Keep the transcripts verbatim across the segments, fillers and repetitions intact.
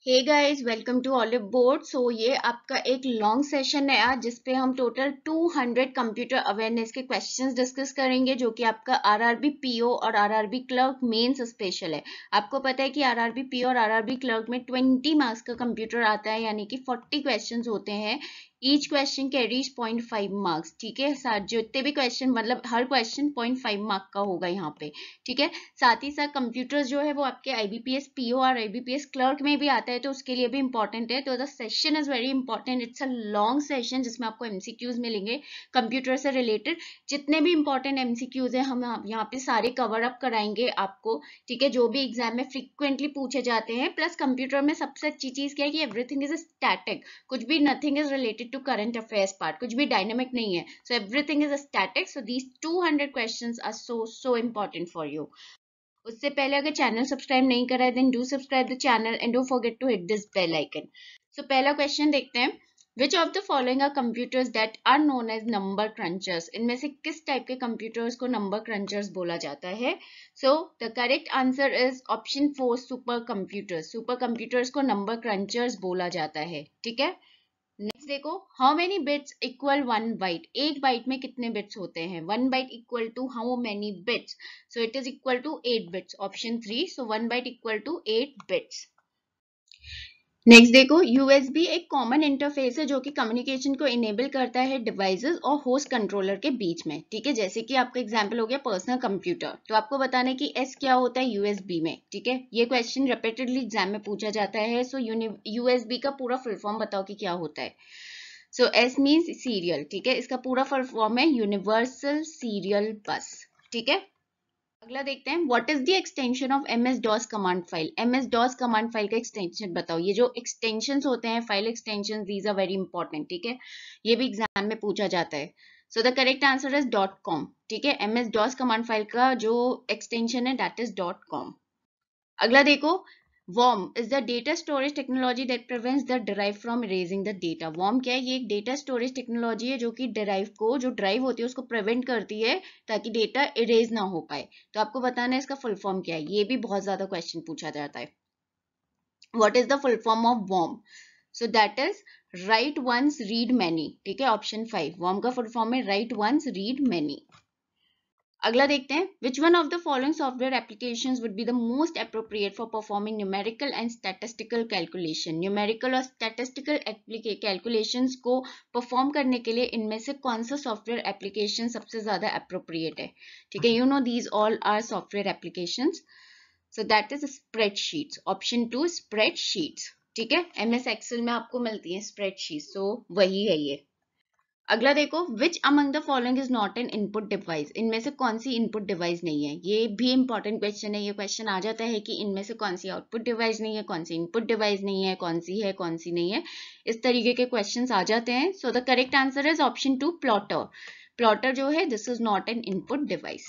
Hey guys, welcome to Olive Board. So ये आपका एक लॉन्ग सेशन है आज, जिसपे हम टोटल दो सौ कंप्यूटर अवेयरनेस के क्वेश्चंस डिस्कस करेंगे, जो कि आपका आरआरबी पीओ और आरआरबी क्लर्क मेंस स्पेशल है। आपको पता है कि आरआरबी पीओ और आरआरबी क्लर्क में बीस मार्क्स का कंप्यूटर आता है, यानी कि चालीस क्वेश्चंस होते हैं। Each question carries point five marks. ठीक है, साथ जितने भी क्वेश्चन, मतलब हर क्वेश्चन पॉइंट फाइव मार्क का होगा यहाँ पे। ठीक है, साथ ही साथ कंप्यूटर्स जो है वो आपके आईबीपीएस पीओ और आईबीपीएस क्लर्क में भी आता है, तो उसके लिए भी इंपॉर्टेंट है। तो the session is very important. It's a long session जिसमें आपको एमसीक्यूज मिलेंगे कंप्यूटर से रिलेटेड। जितने भी इंपॉर्टेंट एमसीक्यूज है हम यहाँ पे सारे कवर अप कराएंगे आपको। ठीक है, जो भी एग्जाम में फ्रिक्वेंटली पूछे जाते हैं। प्लस कंप्यूटर में सबसे अच्छी चीज क्या है कि एवरीथिंग इज स्टैटिक, कुछ भी, nothing is related to current affairs part, कुछ भी डायनेमिक नहीं है। So everything is static. So these two hundred questions are so so important for you. उससे पहले अगर चैनल सब्सक्राइब नहीं करा है then do subscribe the channel and don't forget to hit this bell icon. So पहला question देखते हैं। Which of the following are computers that are known as number crunchers? इनमें से किस टाइप के कंप्यूटर्स को नंबर क्रंचर्स बोला जाता है? So the correct answer is option four, super computers. Super computers को नंबर क्रंचर्स बोला जाता है। ठीक है, नेक्स्ट देखो, how many bits equal one byte? एक बाइट में कितने बिट्स होते हैं? One byte equal to how many bits? So it is equal to eight bits, option three. So one byte equal to eight bits. Next देखो, USB एक common interface है जो कि कम्युनिकेशन को इनेबल करता है डिवाइसेस और होस्ट कंट्रोलर के बीच में। ठीक है, जैसे कि आपका एग्जांपल हो गया पर्सनल कंप्यूटर, तो आपको बताना है कि एस क्या होता है यूएसबी में। ठीक है, ये क्वेश्चन रिपीटेडली एग्जाम में पूछा जाता है। सो यूएसबी का पूरा फुल फॉर्म बताओ कि क्या होता है। So S means serial. ठीक है, इसका पूरा फुल फॉर्म है यूनिवर्सल सीरियल बस। ठीक है, अगला देखते हैं। What is the extension of MS DOS command file? MS DOS command file का एक्सटेंशन बताओ। ये जो एक्सटेंशंस होते हैं, file extension, these are very important. ठीक है, ये भी एग्जाम में पूछा जाता है। So the correct answer is dot com. ठीक है, एमएस डॉस कमांड फाइल का जो एक्सटेंशन है दैट इज डॉट कॉम। अगला देखो, WORM is the data storage technology that prevents the drive from erasing the data. WORM क्या है? ये एक डेटा स्टोरेज टेक्नोलॉजी है जो कि डिराइव को, जो ड्राइव होती है उसको प्रिवेंट करती है ताकि डेटा इरेज ना हो पाए। तो आपको बताना है इसका फुल फॉर्म क्या है। ये भी बहुत ज्यादा क्वेश्चन पूछा जाता है। What is the full form of WORM? So that is write once read many. ठीक है, ऑप्शन फाइव। वर्म का फुल फॉर्म है राइट वंस रीड मैनी। अगला देखते हैं। Which one of the following software applications would be the most appropriate for performing numerical and statistical calculation? Numerical और statistical calculations को perform करने के लिए इनमें से कौन सा सॉफ्टवेयर एप्लीकेशन सबसे ज्यादा अप्रोप्रिएट है? ठीक है, you know these all are software applications. So that is spreadsheets, option two spreadsheets. ठीक है, एमएस एक्सेल में आपको मिलती है स्प्रेडशीट्स, तो वही है ये। अगला देखो, which among the following is not an input device? इनमें से कौन सी इनपुट डिवाइस नहीं है? ये भी इंपॉर्टेंट क्वेश्चन है। ये क्वेश्चन आ जाता है कि इनमें से कौन सी आउटपुट डिवाइस नहीं है, कौन सी इनपुट डिवाइस नहीं है, कौन सी है, कौन सी नहीं है। इस तरीके के क्वेश्चंस आ जाते हैं। So the correct answer is option two, plotter. Plotter जो है, this is not an input device.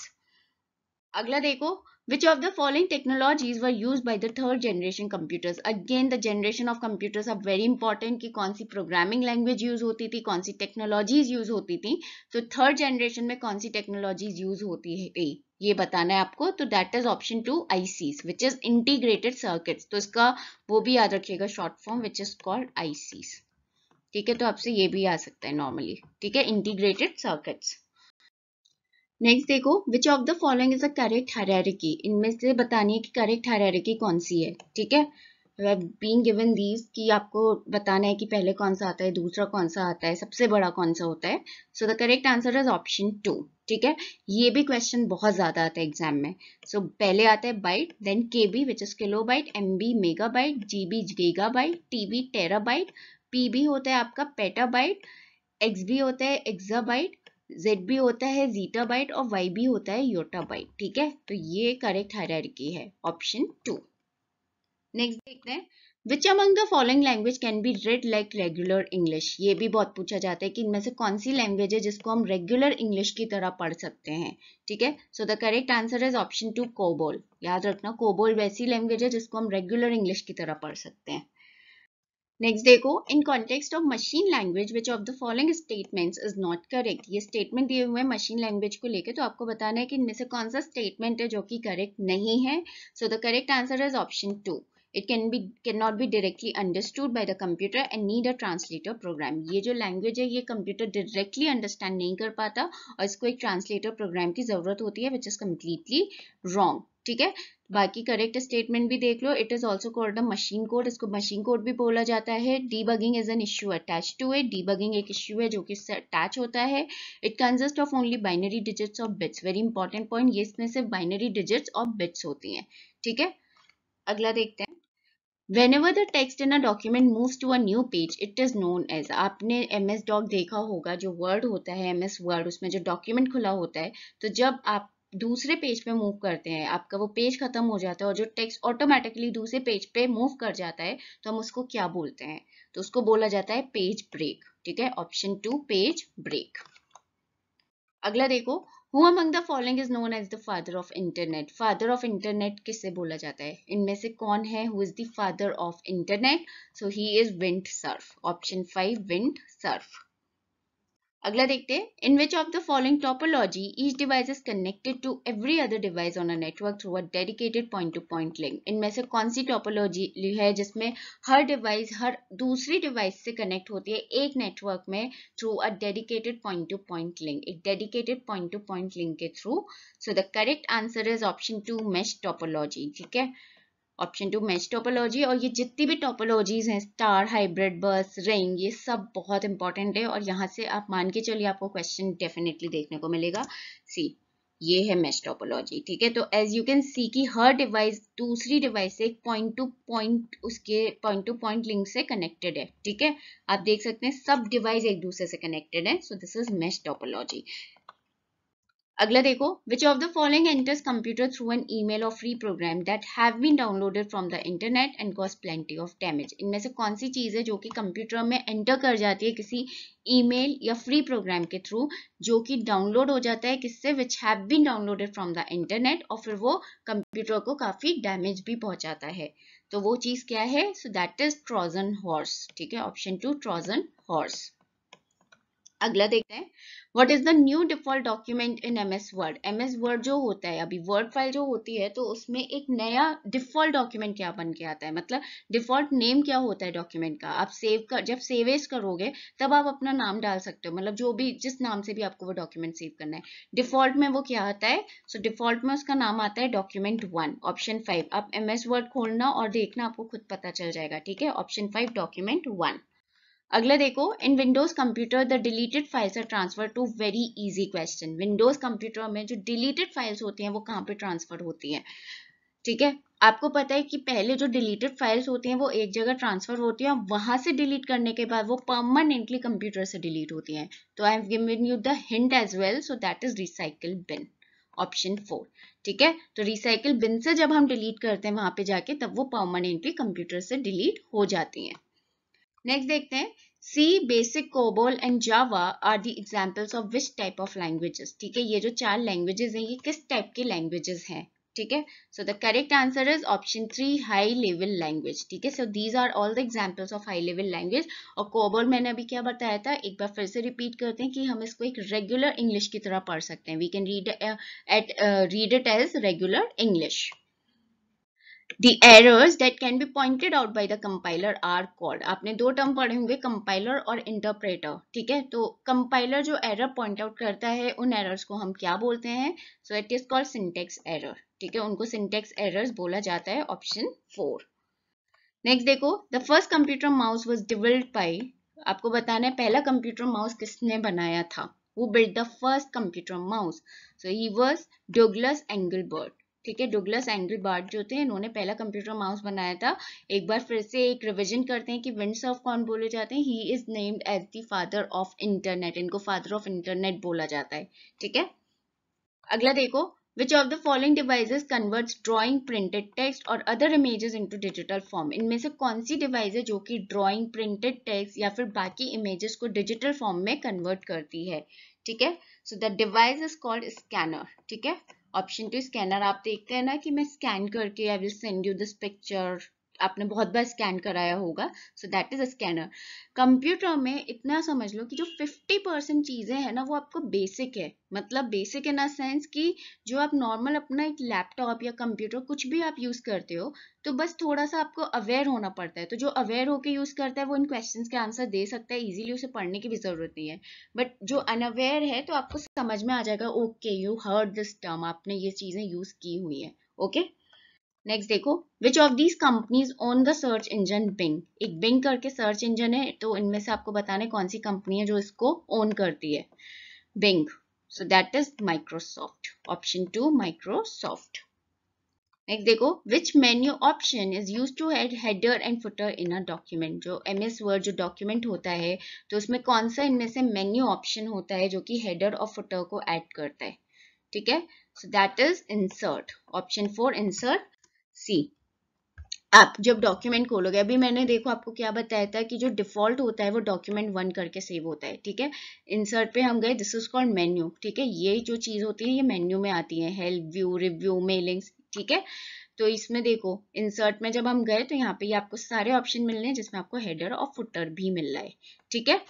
अगला देखो, which of the following technologies were used by the third generation computers? Again the generation of computers are very important कि कौन सी programming language use होती थी, कौन सी technologies use होती थी। तो थर्ड जनरेशन में कौन सी टेक्नोलॉजीज यूज होती है ये बताना है आपको। तो that is option two, ICs, which is integrated circuits. तो इसका वो भी याद रखिएगा short form, which is called ICs. ठीक है, तो आपसे ये भी आ सकता है नॉर्मली। ठीक है, इंटीग्रेटेड सर्किट्स। नेक्स्ट देखो, which of the following is a correct hierarchy? इनमें से बतानी है कि करेक्ट हायरार्की कौन सी है। ठीक है, बीइंग गिवन दीज कि आपको बताना है कि पहले कौन सा आता है, दूसरा कौन सा आता है, सबसे बड़ा कौन सा होता है। So the correct answer is option two. ठीक है, ये भी क्वेश्चन बहुत ज्यादा आता है एग्जाम में। सो so, पहले आता है byte, then KB which is kilo byte, MB mega byte, GB giga byte, TB tera byte, PB होता है आपका पेटा बाइट, एक्सबी होता है एक्सा बाइट, जेड भी होता है जीटा बाइट और वाई भी होता है योटा बाइट। ठीक है, तो ये करेक्ट हायरार्की है, ऑप्शन टू। नेक्स्ट देखते हैं, which among the following language can be read like regular English? ये भी बहुत पूछा जाता है कि इनमें से कौन सी लैंग्वेज है जिसको हम रेगुलर इंग्लिश की तरह पढ़ सकते हैं। ठीक है, so the correct answer is option two, COBOL. याद रखना, कोबोल वैसी लैंग्वेज है जिसको हम रेगुलर इंग्लिश की तरह पढ़ सकते हैं। नेक्स्ट देखो, in context of machine language which of the following statements is not correct? ये स्टेटमेंट दिए हुए हैं मशीन लैंग्वेज को लेकर, तो आपको बताना है कि इनमें से कौन सा स्टेटमेंट है जो कि करेक्ट नहीं है। So the correct answer is option two, it can be can not be directly understood by the computer and need a translator program. ये जो लैंग्वेज है ये कंप्यूटर डायरेक्टली अंडरस्टैंड नहीं कर पाता और इसको एक ट्रांसलेटर प्रोग्राम की जरूरत होती है, विच इज कम्प्लीटली रॉन्ग। ठीक है, बाकी करेक्ट स्टेटमेंट भी देख लो। It is also called the machine code, इसको मशीन कोड भी बोला जाता है। Debugging is an issue attach to it, debugging एक इश्यू है जो कि इससे अटैच होता है। It consist of only binary digits और बिट्स, वेरी इंपॉर्टेंट पॉइंट, ये इसमें सिर्फ बाइनरी डिजिट्स और बिट्स होती हैं। ठीक है, अगला देखते हैं। Whenever the text in a document moves to a new page, it is known as, आपने एम एस डॉक देखा होगा, जो वर्ड होता है एम एस वर्ड, उसमें जो डॉक्यूमेंट खुला होता है, तो जब आप दूसरे पेज पे मूव करते हैं, आपका वो पेज खत्म हो जाता है और जो टेक्स्ट ऑटोमेटिकली दूसरे पेज पे मूव कर जाता है, तो हम उसको क्या बोलते हैं? तो उसको बोला जाता है पेज ब्रेक। ठीक है, ऑप्शन टू पेज ब्रेक। अगला देखो, Who among the following is known as the father of internet? Father of internet किससे बोला जाता है? इनमें से कौन है who is the father of internet? So he is Vint Cerf. Option five, Vint Cerf. अगला देखते हैं, in which of the following topology each device is connected to every other device on a network through a dedicated point-to-point link? इनमें से कौन सी topology है जिसमें हर device हर दूसरी device से कनेक्ट होती है एक नेटवर्क में through a dedicated point to point link, एक dedicated point to point link के through? So the correct answer is option two mesh topology. ठीक है, ऑप्शन टू मैच टोपोलॉजी। और ये जितनी भी टोपोलॉजीज हैं, स्टार, हाइब्रिड, बस, रिंग, ये सब बहुत इंपॉर्टेंट है और यहाँ से आप मान के चलिए आपको क्वेश्चन डेफिनेटली देखने को मिलेगा। सी, ये है मैच टोपोलॉजी। ठीक है, तो एज यू कैन सी कि हर डिवाइस दूसरी डिवाइस से एक पॉइंट टू पॉइंट उसके पॉइंट टू पॉइंट लिंक से कनेक्टेड है। ठीक है, आप देख सकते हैं सब डिवाइस एक दूसरे से कनेक्टेड है। So this is mesh topology. अगला देखो, which of the following enters computer through an email or free program that have been downloaded from the internet and cause plenty of damage? इनमें से कौन सी चीज है जो कि कंप्यूटर में एंटर कर जाती है किसी ईमेल या फ्री प्रोग्राम के थ्रू, जो कि डाउनलोड हो जाता है किससे? which have been downloaded from the internet, और फिर वो कंप्यूटर को काफी डैमेज भी पहुंचाता है। तो वो चीज क्या है? So that is Trojan horse. ठीक है, ऑप्शन टू ट्रोजन हॉर्स। अगला देखते हैं, what is the new default document in M S Word? M S Word जो होता है, अभी वर्ड फाइल जो होती है, तो उसमें एक नया डिफॉल्ट डॉक्यूमेंट क्या बन के आता है, मतलब डिफॉल्ट नेम क्या होता है डॉक्यूमेंट का? आप सेव कर जब सेव एज करोगे तब आप अपना नाम डाल सकते हो, मतलब जो भी जिस नाम से भी आपको वो डॉक्यूमेंट सेव करना है। डिफॉल्ट में वो क्या आता है? सो so, डिफॉल्ट में उसका नाम आता है डॉक्यूमेंट वन, ऑप्शन फाइव। आप एम एस वर्ड खोलना और देखना, आपको खुद पता चल जाएगा। ठीक है, ऑप्शन फाइव डॉक्यूमेंट वन। अगला देखो, in Windows computer the deleted files are transfer to very easy question. Windows computer में जो डिलीटेड फाइल्स होती हैं वो कहाँ पे ट्रांसफर होती हैं? ठीक है, आपको पता है कि पहले जो डिलीटेड फाइल्स होती हैं वो एक जगह ट्रांसफर होती हैं, वहां से डिलीट करने के बाद वो परमानेंटली कंप्यूटर से डिलीट होती हैं। तो I have given you the hint as well, so that is recycle bin, option four. ठीक है, तो रिसाइकिल बिन से जब हम डिलीट करते हैं वहां पे जाके, तब वो परमानेंटली कंप्यूटर से डिलीट हो जाती हैं। नेक्स्ट देखते हैं, C, BASIC, COBOL and Java are the examples of which type of languages? ठीक है, ये जो चार लैंग्वेजेस हैं ये किस टाइप की लैंग्वेजेस हैं? ठीक है, so the correct answer is option three, high level language. ठीक है, so these are all the examples of high level language. और कोबोल मैंने अभी क्या बताया था, एक बार फिर से रिपीट करते हैं कि हम इसको एक रेगुलर इंग्लिश की तरह पढ़ सकते हैं। We can read at read it as regular English. The errors that can be pointed out by the compiler are called, आपने दो टर्म पढ़े होंगे, कंपाइलर और इंटरप्रेटर। ठीक है, तो कंपाइलर जो एरर पॉइंट आउट करता है उन एरर्स को हम क्या बोलते हैं? So it is called syntax error. ठीक है, उनको सिंटेक्स एरर्स बोला जाता है, ऑप्शन फोर। नेक्स्ट देखो, the first computer mouse was developed by, आपको बताना है पहला कंप्यूटर माउस किसने बनाया था? Who built the first computer mouse? So he was Douglas Engelbart। ठीक है, डुगलस एंगलबर्ट जो थे, इन्होंने पहला कंप्यूटर माउस बनाया था। एक बार फिर से एक रिवीजन करते हैं कि विंड सर्फ कौन बोले जाते हैं। He is named as the father of internet, इनको फादर ऑफ इंटरनेट बोला जाता है। ठीक है, अगला देखो, which of the following devices converts drawing, printed text और other images into digital form? इनमें से कौन सी डिवाइस है जो कि ड्राइंग, प्रिंटेड टेक्स्ट या फिर बाकी इमेजेस को डिजिटल फॉर्म में कन्वर्ट करती है? ठीक है, so the device is called scanner. ठीक है, ऑप्शन टू स्कैनर। आप देखते हैं ना कि मैं स्कैन करके I will send you this picture, आपने बहुत बार स्कैन कराया होगा, so that is a scanner. Computer में इतना समझ लो कि जो फिफ्टी परसेंट चीजें हैं ना वो आपको बेसिक है, मतलब बेसिक इन अ सेंस कि जो आप नॉर्मल अपना एक लैपटॉप या कंप्यूटर कुछ भी आप यूज करते हो तो बस थोड़ा सा आपको अवेयर होना पड़ता है। तो जो अवेयर होकर यूज करता है वो इन क्वेश्चंस के आंसर दे सकता है इजीली, उसे पढ़ने की भी जरूरत नहीं है। बट जो अनअवेयर है तो आपको समझ में आ जाएगा, okay you heard this term, आपने ये चीजें यूज की हुई है। Okay okay? नेक्स्ट देखो, which of these companies own the search engine Bing. एक बिंग करके सर्च इंजन है, तो इनमें से आपको बताना है कौन सी कंपनी है जो इसको ओन करती है, Bing. So that is Microsoft, option two Microsoft. Next देखो, which menu option is use to add header and footer in a document. जो एम एस वर्ड जो डॉक्यूमेंट होता है तो उसमें कौन सा इनमें से मेन्यू ऑप्शन होता है जो कि हेडर और फुटर को ऐड करता है। ठीक है, so that is insert, option four insert C. आप जब डॉक्यूमेंट खोलोगे, अभी मैंने देखो आपको क्या बताया था कि जो डिफॉल्ट होता है वो डॉक्यूमेंट वन करके सेव होता है। ठीक है, इंसर्ट पे हम गए, दिस इज कॉल्ड मेन्यू। ठीक है, ये जो चीज होती है ये मेन्यू में आती है, हेल्प, व्यू, रिव्यू, मेलिंग्स। ठीक है, तो इसमें देखो इंसर्ट में जब हम गए तो यहाँ पे ये आपको सारे ऑप्शन मिल रहे हैं जिसमें आपको हेडर और फुटर भी मिल रहा है। ठीक है,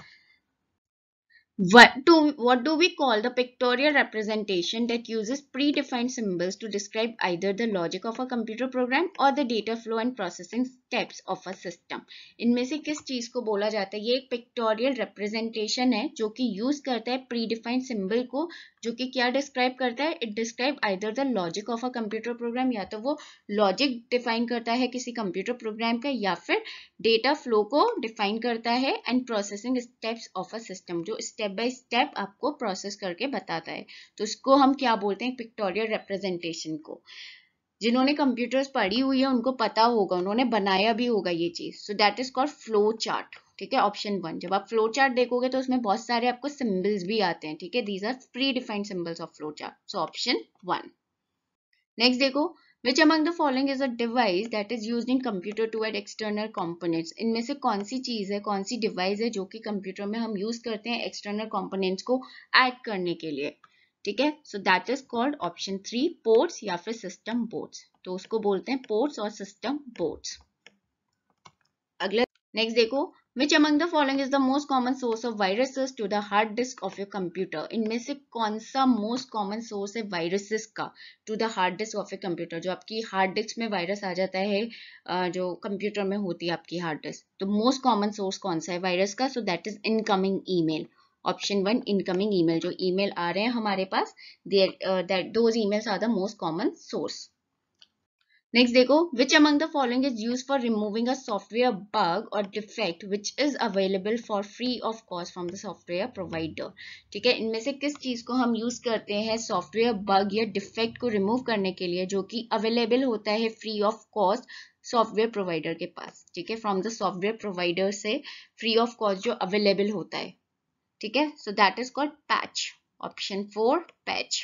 What do, what do we call the pictorial representation that uses predefined symbols to describe either the logic of a computer program or the data flow and processing steps of a system? इनमें से किस चीज को बोला जाता है? ये एक पिक्टोरियल रिप्रेजेंटेशन है जो कि यूज करता है प्रीडिफाइंड सिंबल को, जो कि क्या डिस्क्राइब करता है? It describe either the logic of a computer program, या तो वो लॉजिक डिफाइन करता है किसी कंप्यूटर प्रोग्राम का, या फिर डेटा फ्लो को डिफाइन करता है, and processing steps of a system, जो स्टेप बाय स्टेप आपको प्रोसेस करके बताता है। तो इसको हम क्या बोलते हैं? पिक्टोरियल रिप्रेजेंटेशन को। जिन्होंने कंप्यूटर्स पढ़ी हुई है उनको पता होगा, उन्होंने बनाया भी होगा ये चीज। So that is called flow chart. ठीक है, ऑप्शन वन। जब आप फ्लो चार्ट देखोगे तो उसमें बहुत सारे आपको सिंबल्स भी आते हैं। ठीक है, these are predefined symbols of flow chart, so option one. Next देखो, which among the following is a device that is used in computer to add external components। इनमें से कौन सी चीज है, कौन सी डिवाइस है जो कि कंप्यूटर में हम यूज करते हैं एक्सटर्नल कंपोनेंट्स को ऐड करने के लिए। ठीक है, so that is called option three ports या फिर सिस्टम बोर्ड्स। तो उसको बोलते हैं पोर्ट्स और सिस्टम बोर्ड्स। अगला नेक्स्ट देखो, which among the following is the most common source of viruses to the hard disk of your computer। इनमें से कौन सा मोस्ट कॉमन सोर्स है वायरसेस का to the hard disk of a computer? जो आपकी हार्ड डिस्क में virus आ जाता है, जो कंप्यूटर में होती है आपकी हार्ड डिस्क, तो मोस्ट कॉमन सोर्स कौन सा है वायरस का? So that is incoming email, option one incoming email. जो ईमेल आ रहे हैं हमारे पास, that those emails are the most common source. Next देखो, which among the following is used for removing a software bug or defect which is available for free of cost from the software provider। ठीक है, इनमें से किस चीज को हम use करते हैं सॉफ्टवेयर बग या डिफेक्ट को रिमूव करने के लिए, जो कि अवेलेबल होता है free of cost software provider के पास। ठीक है, फ्रॉम द सॉफ्टवेयर प्रोवाइडर से फ्री ऑफ कॉस्ट जो अवेलेबल होता है। ठीक है, so that is called patch, option four patch.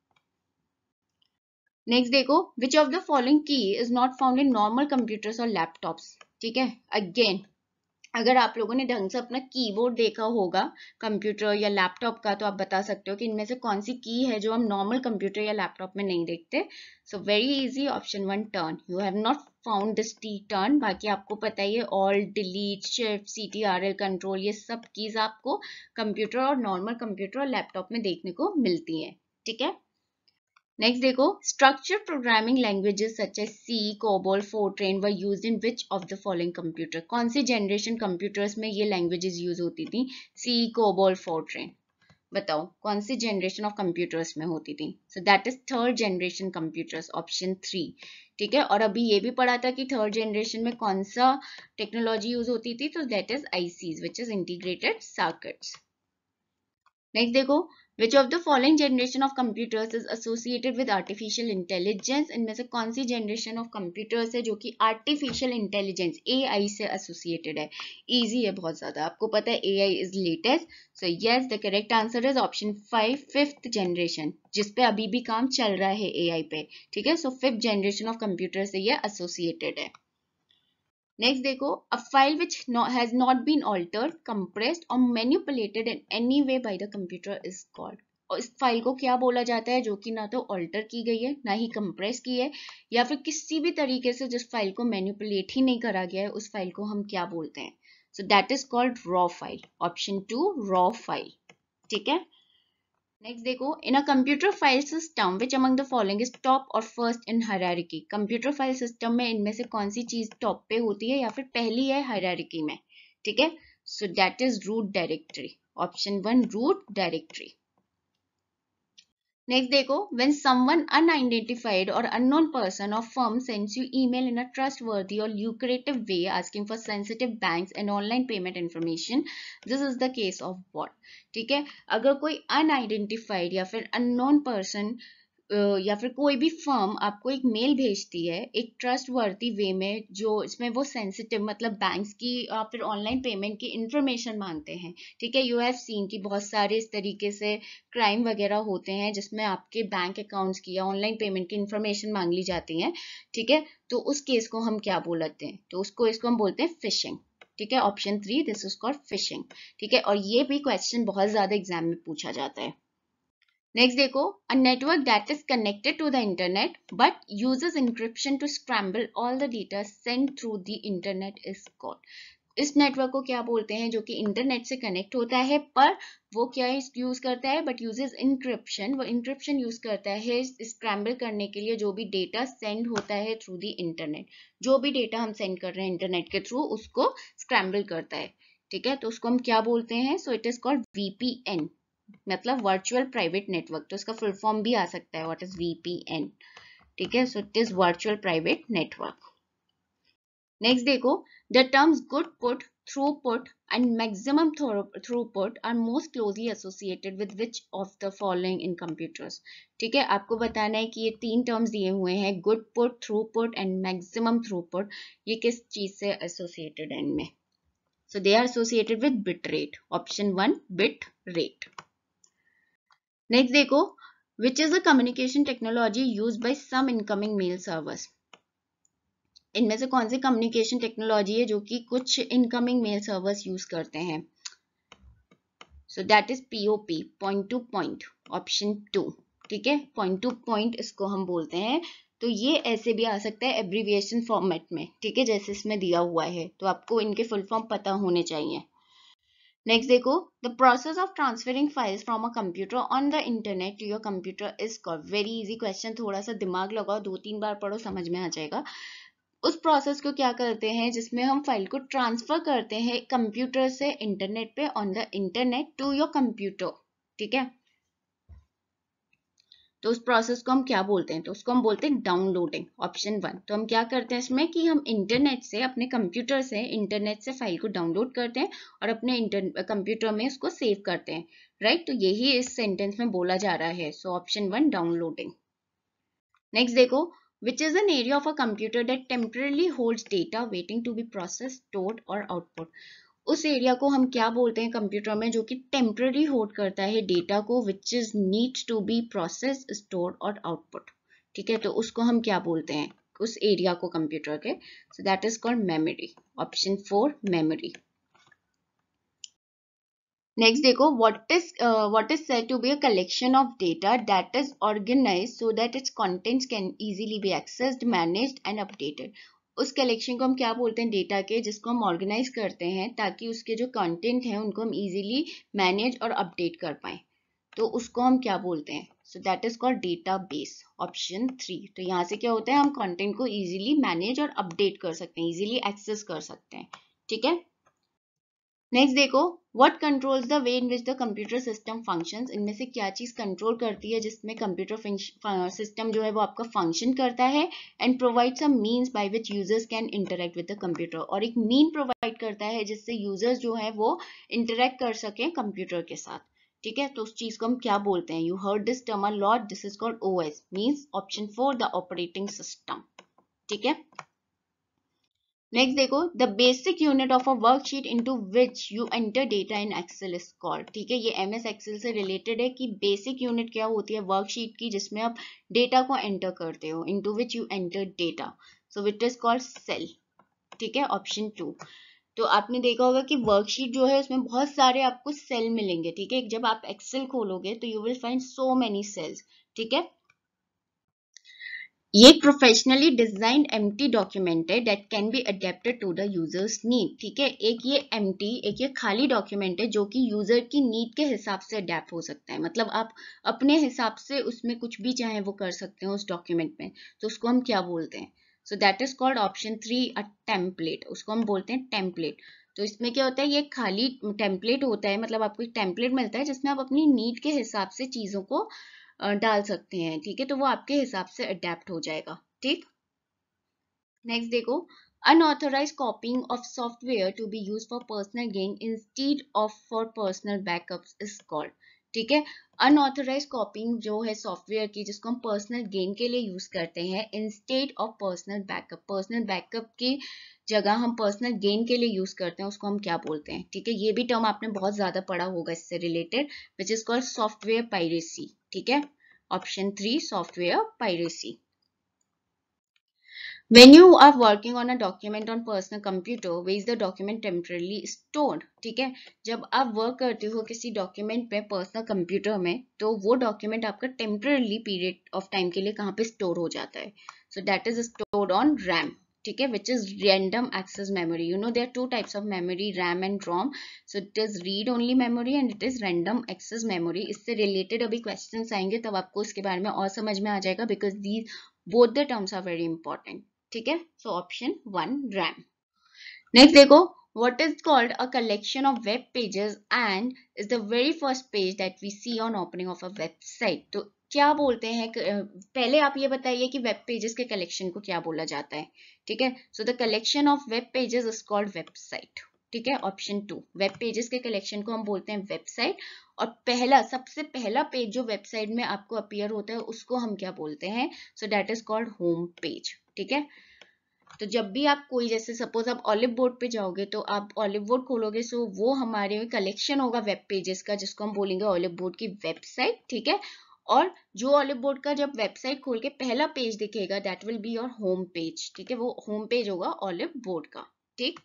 Next देखो, विच ऑफ द फॉलोइंग की is not found in normal computers और लैपटॉप्स। ठीक है, अगेन अगर आप लोगों ने ढंग से अपना कीबोर्ड देखा होगा कंप्यूटर या लैपटॉप का तो आप बता सकते हो कि इनमें से कौन सी की है जो हम नॉर्मल कंप्यूटर या लैपटॉप में नहीं देखते। So very easy, option one turn. You have not found this T turn, बाकी आपको पता ही है alt, delete, shift, C T R L, control, ये सब कीज आपको कंप्यूटर और नॉर्मल कंप्यूटर और लैपटॉप में देखने को मिलती है। ठीक है, नेक्स्ट देखो, structured programming languages such as C, COBOL, Fortran were used in which of the following computer। कौन सी जनरेशन कंप्यूटर्स में ये लैंग्वेजेस यूज होती थी? C, COBOL, Fortran। बताओ कौन सी जनरेशन ऑफ कंप्यूटर्स में होती थी? So that is third generation computers, option three. ठीक है, और अभी ये भी पढ़ा था कि थर्ड जनरेशन में कौन सा टेक्नोलॉजी यूज होती थी, तो that is ICs which is integrated circuits. Next देखो, which of the following generation of computers is associated with artificial intelligence। इनमें से कौन सी जनरेशन ऑफ कंप्यूटर्स है जो कि आर्टिफिशियल इंटेलिजेंस ए आई से एसोसिएटेड है? इजी है बहुत ज्यादा, आपको पता है A I is latest. So yes, the correct answer is option five, fifth generation, जिसपे अभी भी काम चल रहा है ए आई पे। ठीक है, so fifth generation of computer से ये एसोसिएटेड है। नेक्स्ट देखो, a file which has not been altered, compressed और manipulated in any way by the computer is called. और इस फाइल को क्या बोला जाता है, जो कि ना तो ऑल्टर की गई है, ना ही कंप्रेस की है, या फिर किसी भी तरीके से जिस फाइल को मैनिपुलेट ही नहीं करा गया है, उस फाइल को हम क्या बोलते हैं? So that is called raw file. Option two, raw file. ठीक है, नेक्स्ट देखो, in a computer file system which among the following is top और first in hierarchy. Computer file system में इनमें से कौन सी चीज टॉप पे होती है या फिर पहली है हायरार्की में? ठीक है, so that is root directory. Option one, root directory. Next देखो, when someone unidentified or unknown person or firm sends you email in a trustworthy or lucrative way asking for sensitive banks and online payment information, this is the case of what? ठीक है, अगर कोई unidentified या फिर unknown person या फिर कोई भी फर्म आपको एक मेल भेजती है एक ट्रस्ट वर्दी वे में, जो इसमें वो सेंसिटिव मतलब बैंक्स की या फिर ऑनलाइन पेमेंट की इंफॉर्मेशन मांगते हैं। ठीक है, यू हैव सीन कि बहुत सारे इस तरीके से क्राइम वगैरह होते हैं जिसमें आपके बैंक अकाउंट्स की या ऑनलाइन पेमेंट की इंफॉर्मेशन मांग ली जाती है। ठीक है, तो उस केस को हम क्या बोलते हैं? तो उसको इसको हम बोलते हैं फिशिंग। ठीक है, option three, this is called phishing. ठीक है, और ये भी क्वेश्चन बहुत ज्यादा एग्जाम में पूछा जाता है। नेक्स्ट देखो, a network that is connected to the internet but uses encryption to scramble all the data sent through the internet is called. इस नेटवर्क को क्या बोलते हैं? जो कि इंटरनेट से कनेक्ट होता है पर वो क्या यूज करता है? But uses encryption. वो इंक्रिप्शन यूज करता है स्क्रैम्बल करने के लिए जो भी डेटा सेंड होता है थ्रू द इंटरनेट। जो भी डेटा हम सेंड कर रहे हैं इंटरनेट के थ्रू उसको स्क्रैम्बल करता है। ठीक है, तो उसको हम क्या बोलते हैं? So it is called VPN, मतलब वर्चुअल प्राइवेट नेटवर्क। तो इसका फुल फॉर्म भी आ सकता है, व्हाट इज वीपीएन। ठीक है, so it is virtual private network. Next देखो, the terms goodput, throughput and maximum throughput are most closely associated with which of the following in computers. ठीक है, आपको बताना है कि ये तीन टर्म्स दिए हुए हैं, goodput, throughput and maximum throughput, ये किस चीज से एसोसिएटेड है इनमें? So they are associated with bit rate. Option one, bit rate. Next देखो, which is the communication technology use by some incoming mail servers. इनमें से कौन सी कम्युनिकेशन टेक्नोलॉजी है जो कि कुछ इनकमिंग मेल सर्वर्स यूज करते हैं? So that is POP, point to point. Option two. ठीक है, पॉइंट टू पॉइंट इसको हम बोलते हैं। तो ये ऐसे भी आ सकता है एब्रीविएशन फॉर्मेट में। ठीक है, जैसे इसमें दिया हुआ है, तो आपको इनके फुल फॉर्म पता होने चाहिए। नेक्स्ट देखो, the process of transferring files from a computer on the internet to your computer is called. Very easy question, थोड़ा सा दिमाग लगाओ, दो तीन बार पढ़ो, समझ में आ जाएगा। उस प्रोसेस को क्या करते हैं जिसमें हम फाइल को ट्रांसफर करते हैं कंप्यूटर से इंटरनेट पे, on the internet to your computer. ठीक है, तो उस प्रोसेस को हम क्या बोलते हैं? तो उसको हम बोलते हैं डाउनलोडिंग। Option one. तो हम क्या करते हैं इसमें कि हम इंटरनेट से, अपने कंप्यूटर से इंटरनेट से फाइल को डाउनलोड करते हैं और अपने कंप्यूटर में उसको सेव करते हैं। राइट, तो यही इस सेंटेंस में बोला जा रहा है। So option one, downloading. Next देखो, which is an area of a computer that temporarily holds data waiting to be processed, stored or output. उस एरिया को हम क्या बोलते हैं कंप्यूटर में जो कि टेम्पररी होल्ड करता है डेटा को, which is needs to be process, store और आउटपुट। ठीक है, तो उसको हम क्या बोलते हैं उस एरिया को कंप्यूटर के? So that is called memory. Option four, memory. Next देखो, what is uh, what is said to be a collection of data that is organized so that its contents can easily be accessed, managed and updated. उस collection को हम क्या बोलते हैं data के, जिसको हम ऑर्गेनाइज करते हैं ताकि उसके जो कंटेंट हैं उनको हम इजीली मैनेज और अपडेट कर पाए। तो उसको हम क्या बोलते हैं? So that is called database. Option three. तो यहाँ से क्या होता है, हम कंटेंट को इजीली मैनेज और अपडेट कर सकते हैं, इजीली एक्सेस कर सकते हैं। ठीक है, नेक्स्ट देखो, what controls the way in which the computer system functions. इनमें से क्या चीज कंट्रोल करती है जिसमें कंप्यूटर सिस्टम जो है वो आपका फंक्शन करता है, and provide some means by which users can interact with the computer. और एक मीन प्रोवाइड करता है जिससे यूजर्स जो है वो इंटरेक्ट कर सके कंप्यूटर के साथ। ठीक है, तो उस चीज को हम क्या बोलते हैं? You heard this term a lot, this is called OS, means option four, the operating system. ठीक है, नेक्स्ट देखो, the basic unit of a worksheet into which you enter data in Excel is called. ठीक है, ये MS Excel से related है कि basic unit क्या होती है वर्कशीट की जिसमें आप डेटा को एंटर करते हो, into which you enter data. So which is called cell. ठीक है, ऑप्शन टू। तो आपने देखा होगा कि वर्कशीट जो है उसमें बहुत सारे आपको सेल मिलेंगे, ठीक है। जब आप एक्सेल खोलोगे तो you will find so many cells, ठीक है। ये एक प्रोफेशनली डिजाइंड एम्प्टी डॉक्यूमेंट है that can be adapted to the users need, ठीक है। एक ये एम्प्टी, एक ये खाली डॉक्यूमेंट है जो कि यूजर की नीड के हिसाब से अडेप्ट हो सकता है, मतलब आप अपने हिसाब से उसमें कुछ भी चाहे वो कर सकते हो उस डॉक्यूमेंट में, तो उसको हम क्या बोलते हैं? So that is called option three a template, उसको हम बोलते हैं टेम्पलेट। तो इसमें क्या होता है, ये खाली टेम्पलेट होता है, मतलब आपको एक टेम्पलेट मिलता है जिसमें आप अपनी नीड के हिसाब से चीजों को डाल सकते हैं, ठीक है। तो वो आपके हिसाब से अडेप्ट हो जाएगा, ठीक। नेक्स्ट देखो, unauthorized copying of software to be used for personal gain instead of for personal backups is called, ठीक है। अनऑथोराइज कॉपिंग जो है सॉफ्टवेयर की, जिसको हम पर्सनल गेन के लिए यूज करते हैं instead of personal backup, personal backup की जगह हम पर्सनल गेन के लिए यूज करते हैं, उसको हम क्या बोलते हैं, ठीक है। ये भी टर्म आपने बहुत ज्यादा पढ़ा होगा इससे related, which is called software piracy, ठीक है। Option three software piracy. When you are working on a document on personal computer, where is the document temporarily stored, ठीक है। जब आप वर्क करते हो किसी डॉक्यूमेंट पे पर्सनल कंप्यूटर में, तो वो डॉक्यूमेंट आपका टेम्पररी पीरियड ऑफ टाइम के लिए कहाँ पे स्टोर हो जाता है? So that is stored on RAM, ठीक है, which is random access memory. You know there are two types of memory, RAM and ROM. So it is read only memory and it is random access memory. इससे related अभी questions आएंगे, तब आपको इसके बारे में और समझ में आ जाएगा, because these both the terms are very important, ठीक है। So option one RAM. Next देखो, what is called a collection of web pages and is the very first page that we see on opening of a website। तो क्या बोलते हैं, पहले आप ये बताइए कि वेब पेजेस के कलेक्शन को क्या बोला जाता है, ठीक है। So the collection of web pages is called website, ठीक है। ऑप्शन टू, वेब पेजेस के कलेक्शन को हम बोलते हैं वेबसाइट, और पहला सबसे पहला पेज जो वेबसाइट में आपको अपीयर होता है उसको हम क्या बोलते हैं? So that is called home page, ठीक है। तो जब भी आप कोई, जैसे सपोज आप ऑलिव बोर्ड पे जाओगे तो आप ऑलिव बोर्ड खोलोगे, सो वो हमारे कलेक्शन होगा वेब पेजेस का, जिसको हम बोलेंगे ऑलिव बोर्ड की वेबसाइट, ठीक है। और जो ऑलिव बोर्ड का जब वेबसाइट खोल के पहला पेज दिखेगा, that will be your home page, ठीक है। वो होम पेज होगा ऑलिव बोर्ड का, ठीक।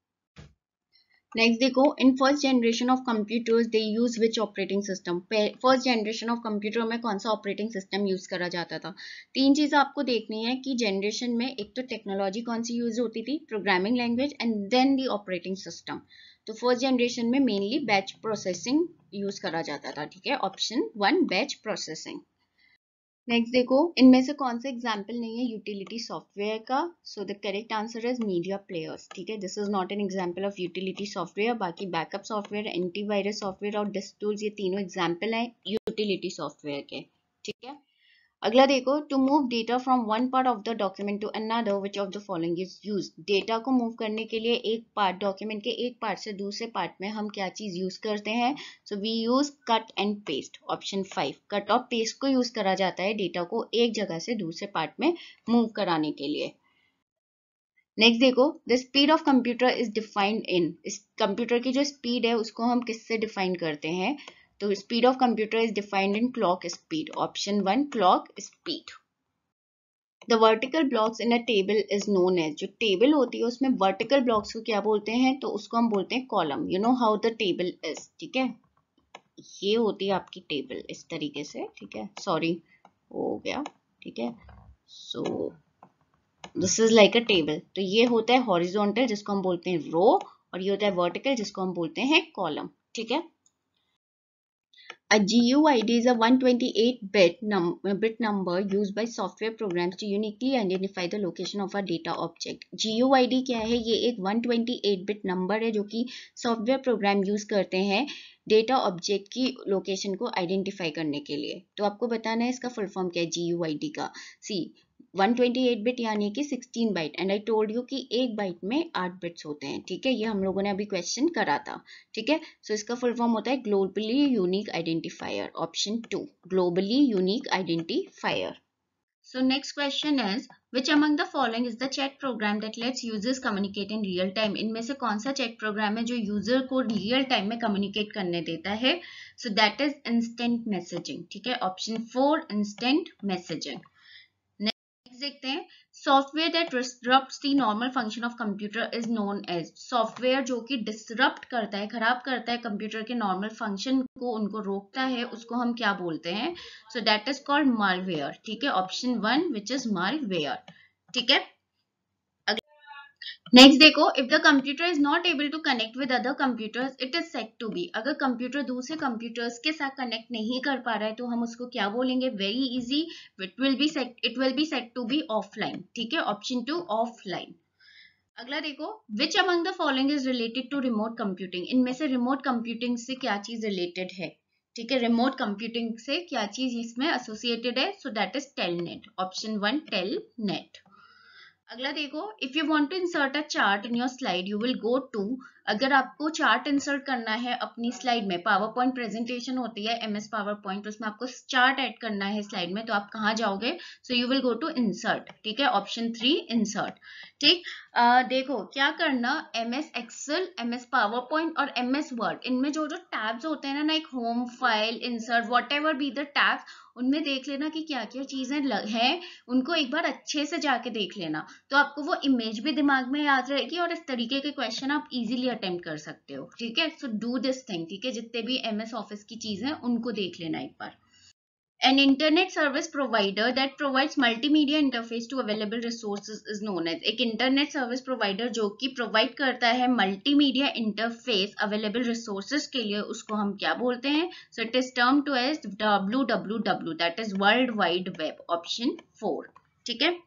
नेक्स्ट देखो, in first generation of computers they use which operating system. First generation of computer में कौन सा ऑपरेटिंग सिस्टम यूज करा जाता था? तीन चीजें आपको देखनी है कि जनरेशन में एक तो टेक्नोलॉजी कौन सी यूज होती थी, programming language, and then the operating system. तो फर्स्ट जनरेशन में मेनली बैच प्रोसेसिंग यूज करा जाता था, ठीक है। Option one batch processing. Next देखो, इनमें से कौन सा एग्जाम्पल नहीं है यूटिलिटी सॉफ्टवेयर का? So the correct answer is media players, ठीक है। This is not an example of utility software. बाकी बैकअप सॉफ्टवेयर, एंटीवायरस सॉफ्टवेयर और डिस्क टूल्स, ये तीनों एग्जाम्पल हैं यूटिलिटी सॉफ्टवेयर के, ठीक है। अगला देखो, to move data from one part of the document to another which of the following is use. Data को मूव करने के लिए एक पार्ट, डॉक्यूमेंट के एक पार्ट से दूसरे पार्ट में हम क्या चीज यूज करते हैं? So we use cut and paste. Option five, cut और पेस्ट को यूज करा जाता है डेटा को एक जगह से दूसरे पार्ट में मूव कराने के लिए। नेक्स्ट देखो, the speed of computer is defined in. इस कंप्यूटर की जो स्पीड है उसको हम किससे डिफाइन करते हैं? तो speed of computer is defined in clock speed. Option one clock speed. The vertical blocks in a table is known as. जो टेबल होती है उसमें वर्टिकल ब्लॉक्स को क्या बोलते हैं? तो उसको हम बोलते हैं column. You know how the table is, ठीक है। ये होती है आपकी टेबल इस तरीके से, ठीक है। सॉरी हो गया, ठीक है। So this is like a table. तो ये होता है हॉरिजॉन्टल जिसको हम बोलते हैं रो, और ये होता है वर्टिकल जिसको हम बोलते हैं कॉलम, ठीक है। A G U I D is a one twenty-eight bit num bit number used by software programs to uniquely identify the location of a data object. G U I D क्या है? ये एक one twenty-eight bit number है जो कि software program use करते हैं data object की लोकेशन को आइडेंटिफाई करने के लिए। तो आपको बताना है इसका फुल फॉर्म क्या है G U I D का। सी one twenty-eight बिट यानी कि sixteen byte, and I told you कि एक बाइट में आठ बिट्स होते हैं, ठीक है। ये हम लोगों ने अभी क्वेश्चन करा था, ठीक है। सो इसका फुल फॉर्म होता है globally unique identifier. Option two globally unique identifier. So next question is, which among the following is the chat program that lets users communicate in real time? इनमें से कौन सा चैट प्रोग्राम है जो user को real time में communicate करने देता है? So that is instant messaging, ठीक है। Option four instant messaging. देखते हैं, software that disrupts the normal function of computer is known as, software जो कि डिसरप्ट करता है, खराब करता है कंप्यूटर के नॉर्मल फंक्शन को, उनको रोकता है, उसको हम क्या बोलते हैं? So that is called malware. ठीक है, option one which is malware. ठीक है, नेक्स्ट देखो, if the computer is not able to connect with other computers it is set to be, अगर कंप्यूटर दूसरे कंप्यूटर्स के साथ कनेक्ट नहीं कर पा रहा है तो हम उसको क्या बोलेंगे? Very easy, it will be set it will be set to be offline. ठीक है, ऑप्शन टू ऑफलाइन। अगला देखो, which among the following is related to remote computing, इनमें से रिमोट कंप्यूटिंग से क्या चीज रिलेटेड है? ठीक है, रिमोट कंप्यूटिंग से क्या चीज इसमें एसोसिएटेड है? So that is telnet, option one telnet. अगला देखो, if you want to insert a chart in your slide you will go to, अगर आपको चार्ट इंसर्ट करना है अपनी स्लाइड में, पावर पॉइंट प्रेजेंटेशन होती है एमएस पावर पॉइंट, उसमें आपको चार्ट ऐड करना है स्लाइड में, तो आप कहाँ जाओगे? So you will go to insert. ठीक है, ऑप्शन थ्री इंसर्ट। ठीक, देखो क्या करना, MS Excel, MS power point और एमएस वर्ड, इनमें जो जो टैब्स होते हैं ना, like home, file, insert, whatever be the tabs, उनमें देख लेना कि क्या क्या चीजें हैं, उनको एक बार अच्छे से जाके देख लेना, तो आपको वो इमेज भी दिमाग में याद रहेगी और इस तरीके के क्वेश्चन आप इजीली अटेम्प्ट कर सकते हो। ठीक है, सो डू दिस थिंग। ठीक है, जितने भी एमएस ऑफिस की चीजें उनको देख लेना एक बार। An internet service provider that provides multimedia interface to available resources is known as, एक internet service provider जो कि provide करता है multimedia interface available resources के लिए, उसको हम क्या बोलते हैं? So it is termed to as W W W, that is World Wide Web, option four. ठीक है,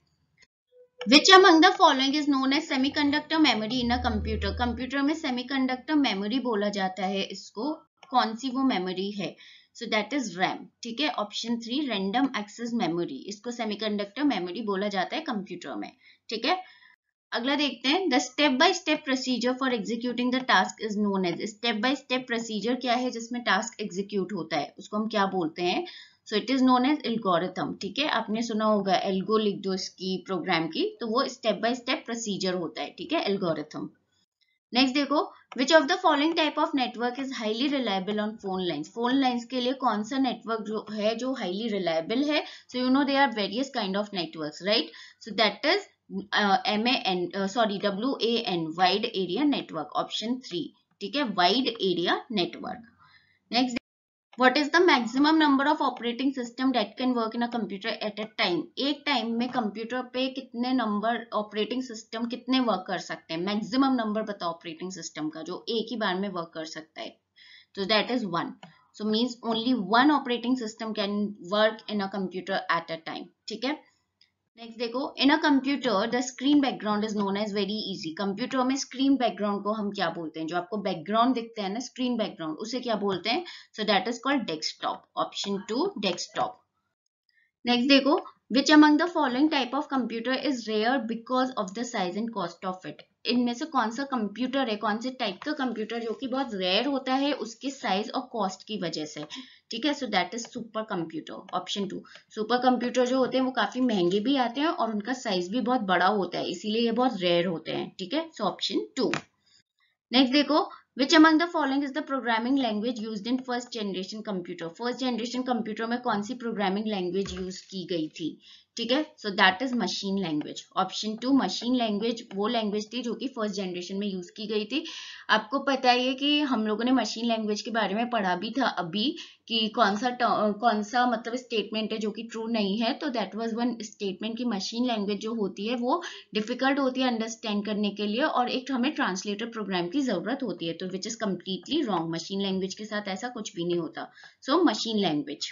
Which among the following is known as semiconductor memory in a computer? Computer में semiconductor memory बोला जाता है इसको, कौन सी वो memory है? So that is RAM. ठीक है, option three random access memory, इसको सेमीकंडक्टर मेमोरी बोला जाता है कंप्यूटर में। ठीक है, अगला देखते हैं, the step by step procedure for executing the task is known as, step by step procedure क्या है जिसमें टास्क एग्जीक्यूट होता है, उसको हम क्या बोलते हैं? So it is known as algorithm. ठीक है, आपने सुना होगा एल्गो लिख दो इसकी प्रोग्राम की, तो वो स्टेप बाय स्टेप प्रोसीजर होता है। ठीक है, एल्गोरिथम। नेक्स्ट देखो, which of the following type of network is highly reliable on phone lines, phone lines के लिए कौन सा नेटवर्क जो है जो हाईली रिलायबल है? So you know they are various kind of networks, right? So that is M A N sorry W A N, wide area network, option three. ठीक है, wide area network. Next, What is the maximum number of operating system that can work in a computer at a time? एक time में computer पे कितने number operating system कितने work कर सकते हैं? मैक्सिमम नंबर बताओ ऑपरेटिंग सिस्टम का जो एक ही बार में वर्क कर सकता है, तो that is one. So means only one operating system can work in a computer at a time. ठीक है, नेक्स्ट देखो, in a computer the screen background is known as very easy, computer में screen background को हम क्या बोलते हैं? जो आपको बैकग्राउंड दिखते हैं ना, स्क्रीन बैकग्राउंड, उसे क्या बोलते हैं? So that is called desktop, option two desktop. Next देखो, which among the following type of computer is rare because of the size and cost of it, इनमें से कौन सा कंप्यूटर है, कौन से टाइप का कंप्यूटर जो कि बहुत रेयर होता है उसके साइज और कॉस्ट की वजह से? ठीक है, so that is super computer, option two. Super computer जो होते हैं वो काफी महंगे भी आते हैं और उनका साइज भी बहुत बड़ा होता है, इसीलिए ये बहुत रेयर होते हैं। ठीक है, सो ऑप्शन टू। नेक्स्ट देखो, which among the following is the programming language used in first generation computer, first generation computer में कौन सी प्रोग्रामिंग लैंग्वेज यूज की गई थी? ठीक है, so that is machine language, option two. Machine language वो language थी जो कि फर्स्ट जनरेशन में यूज की गई थी। आपको पता है कि हम लोगों ने मशीन लैंग्वेज के बारे में पढ़ा भी था अभी, कि कौन सा कौन सा मतलब स्टेटमेंट है जो कि ट्रू नहीं है, तो दैट वाज वन स्टेटमेंट कि मशीन लैंग्वेज जो होती है वो डिफिकल्ट होती है अंडरस्टैंड करने के लिए और एक हमें ट्रांसलेटर प्रोग्राम की जरूरत होती है, तो which is completely wrong, machine language के साथ ऐसा कुछ भी नहीं होता। So machine language.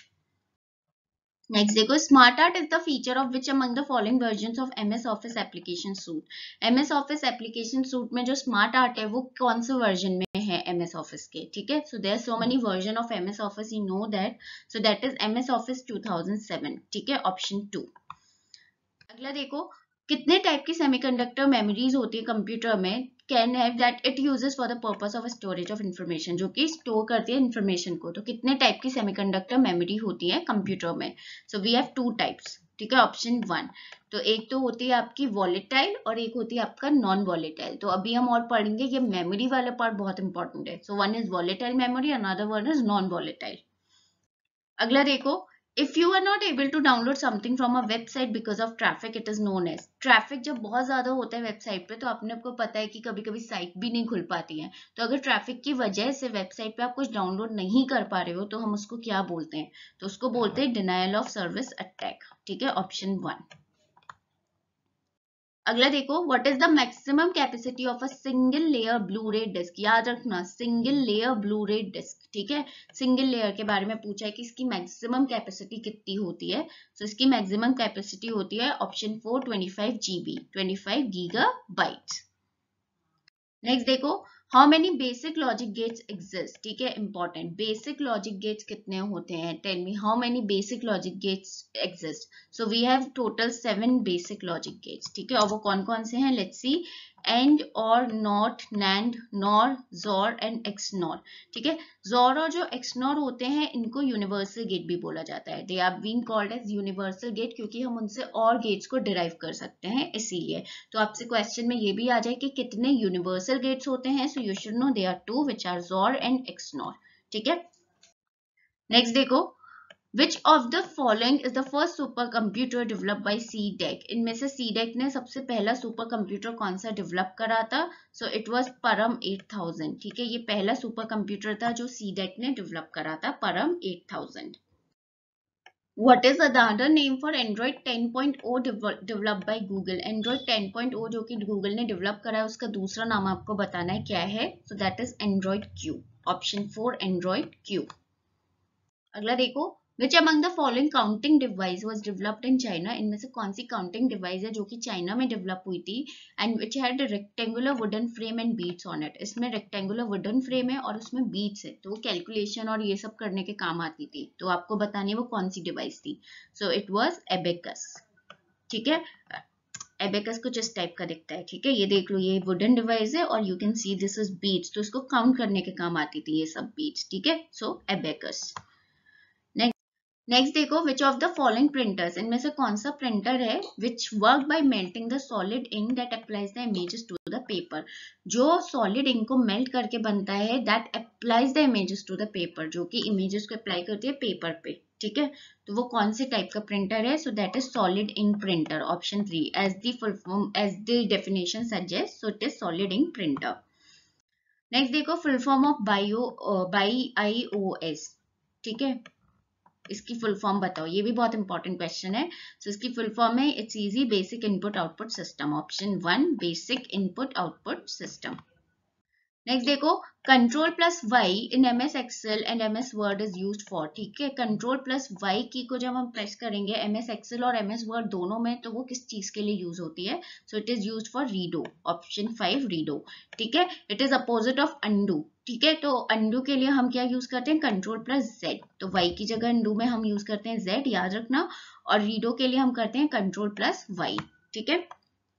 नेक्स्ट देखो, smart art is the feature of which among the following versions of MS Office application suite, MS Office application suite में जो स्मार्ट आर्ट है वो कौन से वर्जन में है एमएस ऑफिस के? ठीक है, so there so many version of MS Office, you know that, so that is MS Office two thousand seven. ठीक है, ऑप्शन टू। अगला देखो, कितने टाइप की सेमीकंडक्टर मेमोरीज होती है कंप्यूटर में? Can have that it uses for the purpose of storage of information, जो कि स्टोर करती है इंफॉर्मेशन को, तो कितने टाइप की सेमीकंडक्टर मेमोरी होती है कंप्यूटर में? So we have two types. ठीक है, ऑप्शन वन। तो एक तो होती है आपकी वॉलेटाइल और एक होती है आपका नॉन वॉलेटाइल, तो अभी हम और पढ़ेंगे, ये मेमोरी वाला पार्ट बहुत इंपॉर्टेंट है। So one is volatile memory, another one is non volatile. अगला देखो, if you are not able to download something from a website because of traffic, it is known as traffic. जब बहुत ज्यादा होता है website पे तो अपने आपको पता है कि कभी कभी साइट भी नहीं खुल पाती है, तो अगर ट्रैफिक की वजह से वेबसाइट पे आप कुछ डाउनलोड नहीं कर पा रहे हो तो हम उसको क्या बोलते हैं, तो उसको बोलते हैं डिनायल ऑफ सर्विस अटैक। ठीक है, ऑप्शन वन। अगला देखो, what is the maximum capacity of a single layer blu ray disc. याद रखना, single layer blu ray disc. ठीक है, सिंगल लेयर के बारे में पूछा है कि इसकी मैक्सिमम कैपेसिटी कितनी होती है, तो so, इसकी मैक्सिमम कैपेसिटी होती है option four twenty five GB, twenty five gigabytes. Next देखो, how many basic logic gates exist. ठीक है, इंपॉर्टेंट, बेसिक लॉजिक गेट्स कितने होते हैं, tell me how many basic logic gates exist. So we have total seven basic logic gates. ठीक है, और वो कौन कौन से हैं, लेट्स सी, एंड और not, nand, nor, xor and xnor. ठीक है, जोर और जो एक्सनॉर होते हैं इनको यूनिवर्सल गेट भी बोला जाता है। They are being called as universal gate क्योंकि हम उनसे और गेट्स को डिराइव कर सकते हैं, इसीलिए। तो आपसे क्वेश्चन में ये भी आ जाए कि कितने यूनिवर्सल गेट्स होते हैं, so you should know they are two which are xor and xnor. ठीक है, नेक्स्ट देखो, Which of the following is the first supercomputer developed by C DEC? इनमें से C DEC ने सबसे पहला सुपर कंप्यूटर कौन सा डेवलप करा था, so it was Param eight thousand. ठीक है, ये पहला सुपर कंप्यूटर था जो C DEC ने डेवलप करा था, Param eight thousand. What is the other name for Android ten point O developed by Google? Android ten point O जो कि Google ने डेवलप करा है उसका दूसरा नाम आपको बताना है क्या है, so that is Android Q, option four Android Q। अगला देखो, which among the following counting device was developed in China. इनमें से कौन सी काउंटिंग डिवाइस है जो कि चाइना में डेवलप हुई थी, and which had rectangular wooden frame and beads on it. इसमें रेक्टेंगुलर वुडन फ्रेम है और उसमें बीट्स है, तो वो कैलकुलेशन और ये सब करने के काम आती थी, तो आपको बतानी है वो कौन सी डिवाइस थी। So it was abacus. ठीक है, एबेकस कुछ इस टाइप का दिखता है। ठीक है, ये देख लो, ये वुडन डिवाइस है और you can see this is beads, तो इसको काउंट करने के काम आती थी ये सब बीट्स। ठीक है, सो एबेकस। नेक्स्ट देखो, which of the following printers, इनमें से कौन सा प्रिंटर है which work by melting the solid ink that applies the images to the paper. जो सॉलिड इंक को मेल्ट करके बनता है, that applies the images to the paper, जो कि इमेजेस को अप्लाई करती है पेपर पे। ठीक है, तो वो कौन से टाइप का प्रिंटर है, so that is solid ink printer, option three, as the full form as the definition suggest, so it is solid ink printer. Next देखो, full form of BIOS B I O S. ठीक है, इसकी फुल form बताओ, ये भी बहुत important question है। सो so, इसकी फुल फॉर्म है, it's easy basic input output system, option one basic input output system. Next देखो, control plus Y in M S Excel and M S Word is use for. ठीक है, control plus Y की को जब हम press करेंगे M S Excel और M S Word दोनों में, तो वो किस चीज के लिए यूज होती है, so it is use for redo, option five redo. ठीक है, it is opposite of undo. ठीक है, तो अंडू के लिए हम क्या यूज करते हैं, कंट्रोल प्लस जेड, तो वाई की जगह अंडू में हम यूज करते हैं जेड, याद रखना, और रीडो के लिए हम करते हैं कंट्रोल प्लस वाई। ठीक है,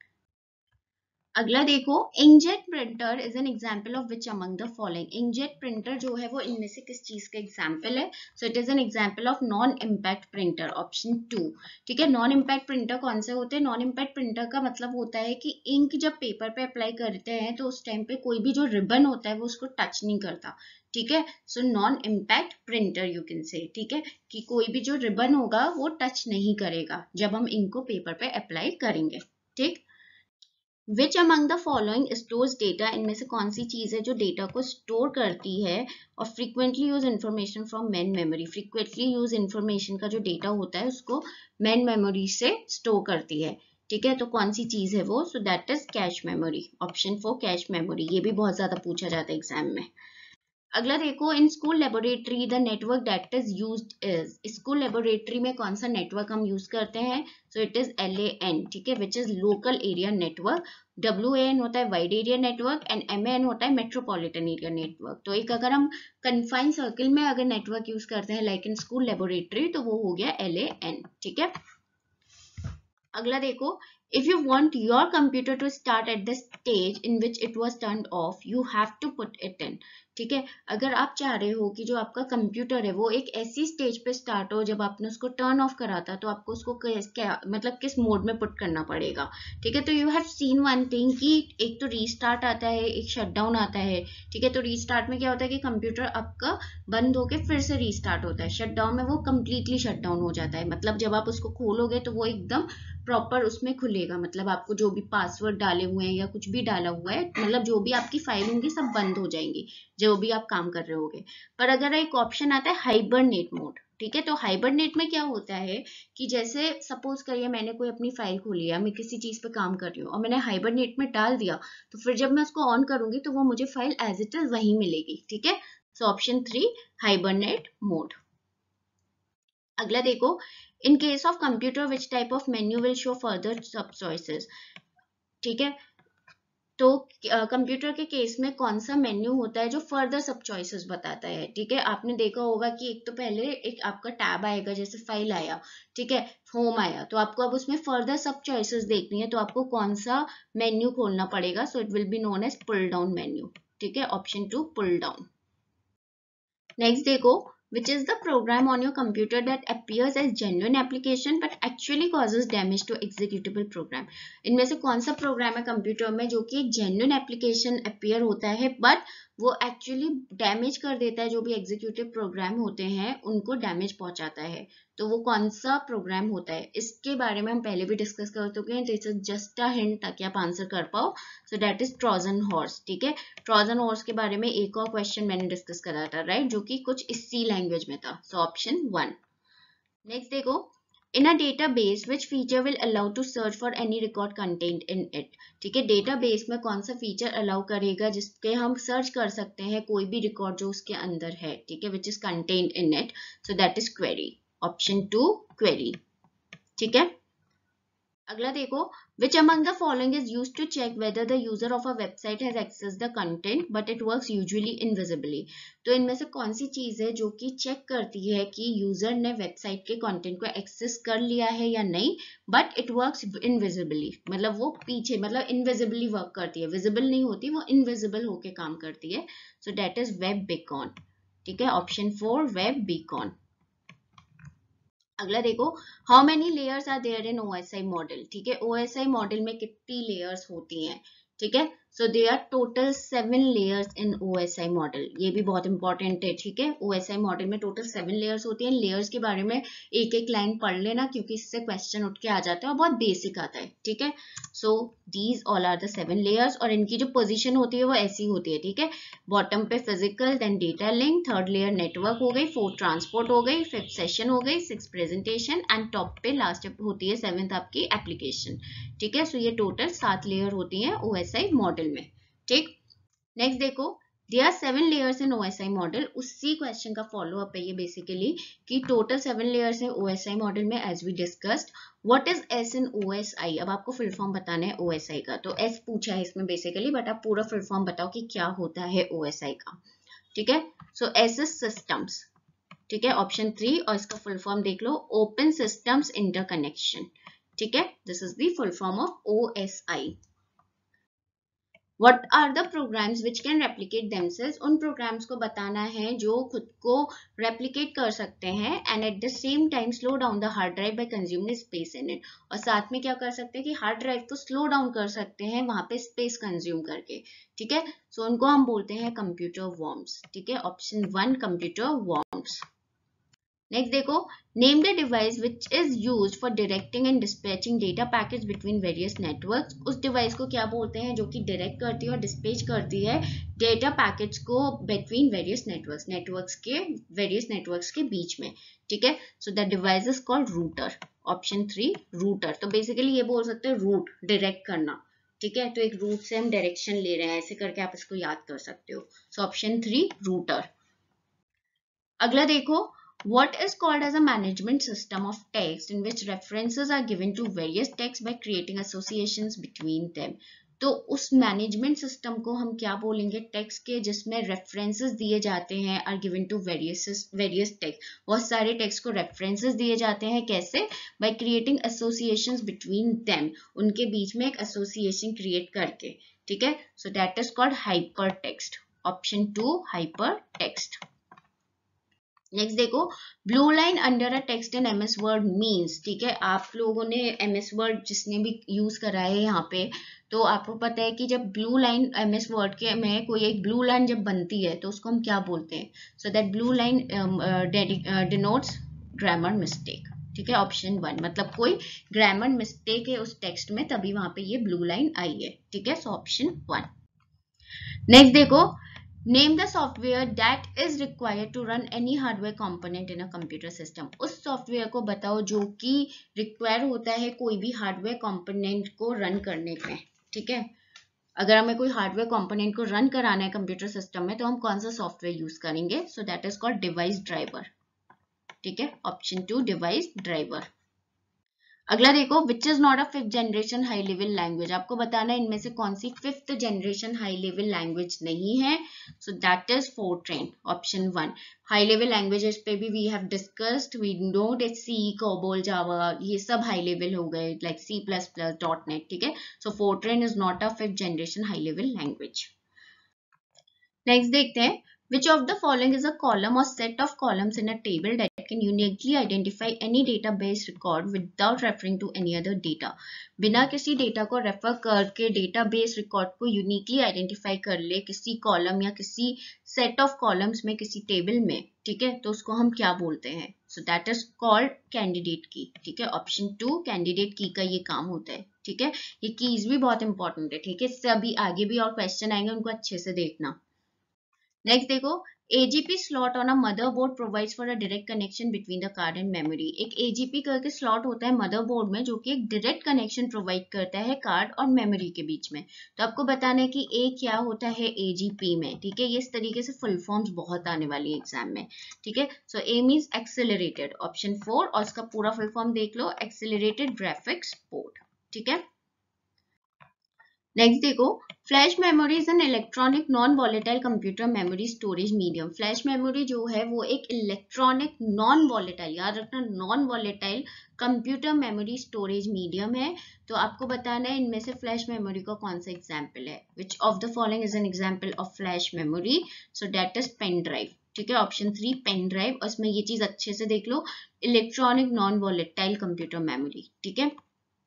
अगला देखो, inkjet printer is an example of which among the following. Inkjet printer जो है वो इनमें से किस चीज का एग्जांपल है, so it is an example of non impact printer, option two. ठीक है, नॉन इम्पैक्ट प्रिंटर कौन से होते हैं, नॉन इम्पैक्ट प्रिंटर का मतलब होता है कि इंक जब पेपर पे अप्लाई करते हैं तो उस टाइम पे कोई भी जो रिबन होता है वो उसको टच नहीं करता। ठीक है, so non impact printer you can say. ठीक है, कि कोई भी जो रिबन होगा वो टच नहीं करेगा जब हम इंक को पेपर पे अप्लाई करेंगे। ठीक, which among the following stores data, इनमें से कौन सी चीज है जो डेटा को स्टोर करती है और frequently use information from main memory. Frequently use information का जो डेटा होता है उसको मेन मेमोरी से स्टोर करती है। ठीक है, तो कौन सी चीज है वो, so that is cache memory, option four cache memory. ये भी बहुत ज्यादा पूछा जाता है एग्जाम में। अगला देखो, in school laboratory the network that is used is. School laboratory में कौन सा नेटवर्क हम यूज करते हैं, so it is L A N. ठीक है, which is local area network. W A N होता है wide area network and M A N होता है मेट्रोपॉलिटन एरिया नेटवर्क। तो एक अगर हम कन्फाइंड सर्किल में अगर नेटवर्क यूज करते हैं लाइक इन स्कूल लेबोरेटरी, तो वो हो गया एल ए एन। ठीक है, अगला देखो, If you want your computer to start at the stage in which it was turned off, you have to put it in. ठीक है, अगर आप चाह रहे हो कि जो आपका कंप्यूटर है वो एक ऐसी स्टेज पे स्टार्ट हो जब आपने उसको टर्न ऑफ करा था, तो आपको उसको क्या मतलब किस मोड में पुट करना पड़ेगा. ठीक है, तो you have seen one thing कि एक तो रीस्टार्ट आता है, एक शटडाउन आता है. ठीक है, तो रीस्टार्ट में क्या होता है कि कंप्यूटर आपका बंद होके फिर से रीस्टार्ट होता है. शटडाउन में वो कंप्लीटली शटडाउन हो जाता है, मतलब जब आप उसको खोलोगे तो वो एकदम प्रॉपर उसमें खुलेगा, मतलब आपको जो भी पासवर्ड डाले हुए हैं या कुछ भी डाला हुआ है, मतलब जो भी आपकी फाइल होंगी सब बंद हो जाएंगी जो भी आप काम कर रहे होगे. पर अगर एक ऑप्शन आता है हाइबरनेट मोड. ठीक है, तो हाइबरनेट में क्या होता है कि जैसे सपोज करिए मैंने कोई अपनी फाइल खोली है, मैं किसी चीज पे काम कर रही हूँ और मैंने हाइबरनेट में डाल दिया, तो फिर जब मैं उसको ऑन करूंगी तो वो मुझे फाइल एज इट इज वही मिलेगी. ठीक है, so option three hibernate mode. अगला देखो, in case of computer which type of menu will show further sub choices. ठीक है, तो कंप्यूटर के केस में कौन सा मेन्यू होता है जो फर्दर सब चॉइसेस बताता है. ठीक है, आपने देखा होगा कि एक तो पहले एक आपका टैब आएगा, जैसे फाइल आया, ठीक है, होम आया, तो आपको अब उसमें फर्दर सब चॉइसेस देखनी है, तो आपको कौन सा मेन्यू खोलना पड़ेगा. So it will be known as pull down menu. ठीक है, option two pull down. Next देखो, which is the program on your computer that appears as genuine application but actually causes damage to executable program. इनमें से कौन सा programme है computer में जो कि एक genuine application appear होता है but वो एक्चुअली डैमेज कर देता है, जो भी एग्जीक्यूटिव प्रोग्राम होते हैं उनको डैमेज पहुंचाता है. तो वो कौन सा प्रोग्राम होता है, इसके बारे में हम पहले भी डिस्कस कर चुके हैं. This is just a hint ताकि आप आंसर कर पाओ. So that is Trojan horse. ठीक है, ट्रोजन हॉर्स के बारे में एक और क्वेश्चन मैंने डिस्कस करा था, राइट, जो कि कुछ इसी लैंग्वेज में था. So option one. नेक्स्ट देखो, in a database which feature will allow to search for any record contained in it. ठीक है, डेटाबेस में कौन सा फीचर अलाउ करेगा जिसके हम सर्च कर सकते हैं कोई भी रिकॉर्ड जो उसके अंदर है. ठीक है, which is contained in it. So that is query. Option two query. ठीक है, अगला देखो, which among the following is used to check whether the user of a website has accessed the content but it works usually invisibly. तो इनमें से कौन सी चीज है जो कि चेक करती है कि यूजर ने वेबसाइट के कंटेंट को एक्सेस कर लिया है या नहीं, बट इट वर्क्स इनविजिबली, मतलब वो पीछे मतलब इनविजिबली वर्क करती है, विजिबल नहीं होती, वो इनविजिबल होके काम करती है. So that is web beacon. ठीक है, ऑप्शन फोर वेब बीकॉन. अगला देखो, how many layers are there in OSI model. ठीक है, ओएसआई मॉडल में कितनी लेयर्स होती हैं. ठीक है, so they are total seven layers in OSI model. ये भी बहुत इंपॉर्टेंट है. ठीक है, ओएसआई मॉडल में टोटल सेवन लेयर्स होती हैं. लेयर्स के बारे में एक एक लाइन पढ़ लेना क्योंकि इससे क्वेश्चन उठ के आ जाता है और बहुत बेसिक आता है. ठीक है, so these all are the seven layers, और इनकी जो पोजीशन होती है वो ऐसी होती है. ठीक है, बॉटम पे physical, then data link, third layer network हो गई, फोर्थ ट्रांसपोर्ट हो गई, फिफ्थ सेशन हो गई, सिक्स प्रेजेंटेशन, एंड टॉप पे लास्ट होती है सेवेंथ आपकी एप्लीकेशन. ठीक है, सो ये टोटल सात लेयर होती हैं ओएसआई मॉडल में. ठीक, नेक्स्ट देखो, there are seven layers in OSI model. उसी क्वेश्चन का फॉलो अप है ये बेसिकली कि टोटल सेवन लेयर्स हैं ओएसआई मॉडल में as we discussed. What is S in OSI. अब आपको फुल फॉर्म बताना है ओएसआई का, तो एस पूछा है इसमें बेसिकली, बट आप पूरा फुल फॉर्म बताओ कि क्या होता है ओएसआई का. ठीक है, सो एस इज सिस्टम्स. ठीक है, ऑप्शन थ्री, और इसका फुल फॉर्म देख लो, ओपन सिस्टम्स इंटरकनेक्शन. ठीक है, this is the full form of OSI. What are the programs which can replicate themselves? उन programs को बताना है जो खुद को replicate कर सकते हैं and at the same time slow down the hard drive by consuming space in it. और साथ में क्या कर सकते हैं कि hard drive को slow down कर सकते हैं वहां पे space consume करके. ठीक है, so उनको हम बोलते हैं computer worms. ठीक है, option one computer worms. Next देखो, name the device which is used for directing and dispatching data package between various networks. उस डिवाइस को क्या बोलते हैं जो कि डायरेक्ट करती है और डिस्पैच करती है डेटा पैकेज को बिटवीन वेरियस नेटवर्क्स, नेटवर्क्स के वेरियस नेटवर्क्स के बीच में. ठीक है, so the device is called router. Option three router. तो बेसिकली ये बोल सकते हैं रूट, डायरेक्ट करना. ठीक है, तो एक रूट से हम डायरेक्शन ले रहे हैं, ऐसे करके आप इसको याद कर सकते हो. So option three router. अगला देखो, what is called as a management system of text in which references are given to various texts by creating associations between them. तो उस मैनेजमेंट सिस्टम को हम क्या बोलेंगे, टेक्स्ट के जिसमें रेफरेंसेस दिए जाते हैं, are given to various various text, बहुत सारे टेक्स्ट को रेफरेंसेस दिए जाते हैं, कैसे, by creating associations between them, उनके बीच में एक एसोसिएशन क्रिएट करके, ठीक है, so that is called hyper text, option two hyper text. Next देखो, blue line under a text in MS Word means, ठीक है, आप लोगों ने एमएस वर्ड जिसने भी यूज करा है यहाँ पे, तो आपको पता है कि जब ब्लू लाइन एमएस वर्ड के में कोई एक ब्लू लाइन जब बनती है तो उसको हम क्या बोलते हैं, so that blue line denotes grammar mistake, ठीक है, ऑप्शन वन, मतलब कोई ग्रामर मिस्टेक है उस टेक्स्ट में तभी वहां पे ये ब्लू लाइन आई है, ठीक है, सो ऑप्शन वन। नेक्स्ट देखो, name the software that is required to run any hardware component in a computer system, उस सॉफ्टवेयर को बताओ जो कि रिक्वायर होता है कोई भी हार्डवेयर कंपोनेंट को रन करने में, ठीक है, अगर हमें कोई हार्डवेयर कंपोनेंट को रन कराना है कंप्यूटर सिस्टम में तो हम कौन सा सॉफ्टवेयर यूज करेंगे, so that is called device driver, ठीक है, ऑप्शन टू डिवाइस ड्राइवर। अगला देखो, which is not a fifth generation high level language, आपको बताना है इनमें से कौन सी fifth generation high level language नहीं है, so that is Fortran, option one. High level languages पे भी we have discussed, we know that C, COBOL, Java, ये सब हाई लेवल हो गए, like C plus plus, dot net, ठीक है, so Fortran is not a fifth generation high level language. Next देखते हैं, which of the following is a column or set of columns in a table that can uniquely identify any database record without referring to any other data, बिना किसी data को refer करके database record को uniquely identify कर ले किसी column या किसी सेट ऑफ कॉलम्स में, किसी टेबल में, ठीक है, तो उसको हम क्या बोलते हैं, so that is called candidate key, ठीक है, ऑप्शन टू कैंडिडेट की का ये काम होता है, ठीक है, ये कीज भी बहुत इंपॉर्टेंट है, ठीक है, इससे अभी आगे भी और क्वेश्चन आएंगे, उनको अच्छे से देखना। नेक्स्ट देखो, AGP slot on a motherboard provides for a direct connection between the card and memory, एक एजीपी करके स्लॉट होता है मदरबोर्ड में जो कि एक डायरेक्ट कनेक्शन प्रोवाइड करता है कार्ड और मेमोरी के बीच में, तो आपको बताना है कि ए क्या होता है एजीपी में, ठीक है, ये इस तरीके से फुल फॉर्म्स बहुत आने वाली है एग्जाम में, ठीक है, so A means accelerated, option four, और इसका पूरा फुल फॉर्म देख लो, एक्सेलरेटेड ग्राफिक्स पोर्ट, ठीक है। नेक्स्ट देखो, flash memory is an electronic non volatile computer memory storage medium, flash memory जो है वो एक इलेक्ट्रॉनिक नॉन वॉलेटाइल, याद रखना, non volatile computer memory storage medium है, तो आपको बताना है इनमें से फ्लैश मेमोरी का कौन सा एग्जाम्पल है, which of the following is an example of flash memory, so that is pen drive, ठीक है, ऑप्शन थ्री पेन ड्राइव, और इसमें ये चीज अच्छे से देख लो, electronic non volatile computer memory, ठीक है।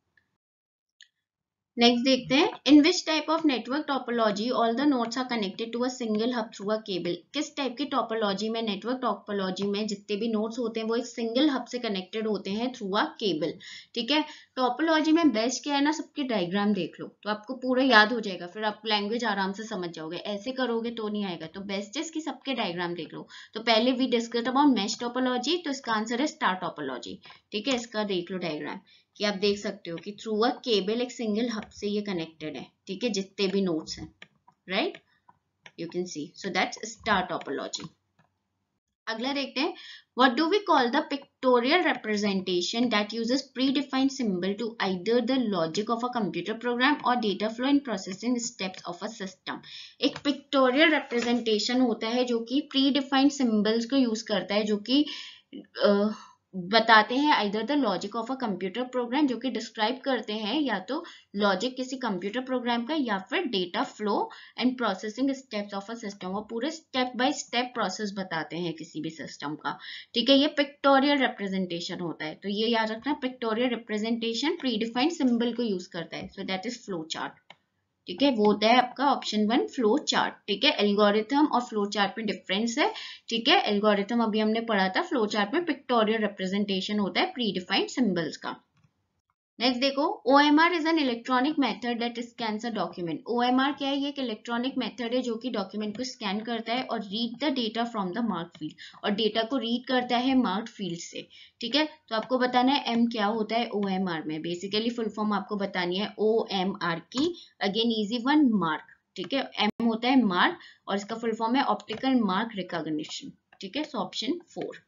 नेक्स्ट देखते हैं, in which type of network topology all the nodes are connected to a single hub through a cable, किस टाइप की टोपोलॉजी में, नेटवर्क टोपोलॉजी में जितने भी नोड्स होते हैं वो एक सिंगल हब से कनेक्टेड होते हैं थ्रू अ केबल, ठीक है। टोपोलॉजी में बेस्ट क्या है ना, सबकी डायग्राम देख लो तो आपको पूरा याद हो जाएगा, फिर आप लैंग्वेज आराम से समझ जाओगे, ऐसे करोगे तो नहीं आएगा, तो बेस्ट है इसकी सबके डायग्राम देख लो। तो पहले we discussed about mesh topology, तो इसका आंसर है स्टार टोपोलॉजी, ठीक है, इसका देख लो डायग्राम कि आप देख सकते हो कि थ्रू अ केबल एक सिंगल हब से ये कनेक्टेड है, ठीक है, जितने भी नोड्स हैं, right, you can see, so that's star topology. अगला देखते हैं, what do we call the pictorial representation that uses predefined symbol to either the logic of a computer program और data flow in processing steps of a system, एक pictorial representation होता है जो कि predefined symbols को use करता है, जो कि uh, बताते हैं either the logic of a computer program, जो कि डिस्क्राइब करते हैं या तो लॉजिक किसी कंप्यूटर प्रोग्राम का या फिर data flow and processing steps of a system, वो पूरे स्टेप बाय स्टेप प्रोसेस बताते हैं किसी भी सिस्टम का, ठीक है, ये पिक्टोरियल रिप्रेजेंटेशन होता है, तो ये याद रखना, pictorial representation predefined symbol को यूज करता है, so that is flow chart, ठीक है, वो होता है आपका ऑप्शन वन फ्लो चार्ट, ठीक है, एल्गोरिथम और फ्लो चार्ट में डिफरेंस है, ठीक है, एल्गोरिथम अभी हमने पढ़ा था, फ्लो चार्ट में पिक्टोरियल रिप्रेजेंटेशन होता है प्री डिफाइंड सिंबल्स का। नेक्स्ट देखो, O M R is an electronic method that scans a document, O M R क्या है, ये एक इलेक्ट्रॉनिक मेथड है जो कि डॉक्यूमेंट को स्कैन करता है और read the data from the mark field, और डेटा को रीड करता है मार्क फील्ड से, ठीक है, तो आपको बताना है M क्या होता है O M R में, बेसिकली फुल फॉर्म आपको बतानी है O M R की, अगेन इजी वन, मार्क, ठीक है, M होता है मार्क और इसका फुल फॉर्म है ऑप्टिकल मार्क रिकॉग्निशन, ठीक है, सो ऑप्शन फोर।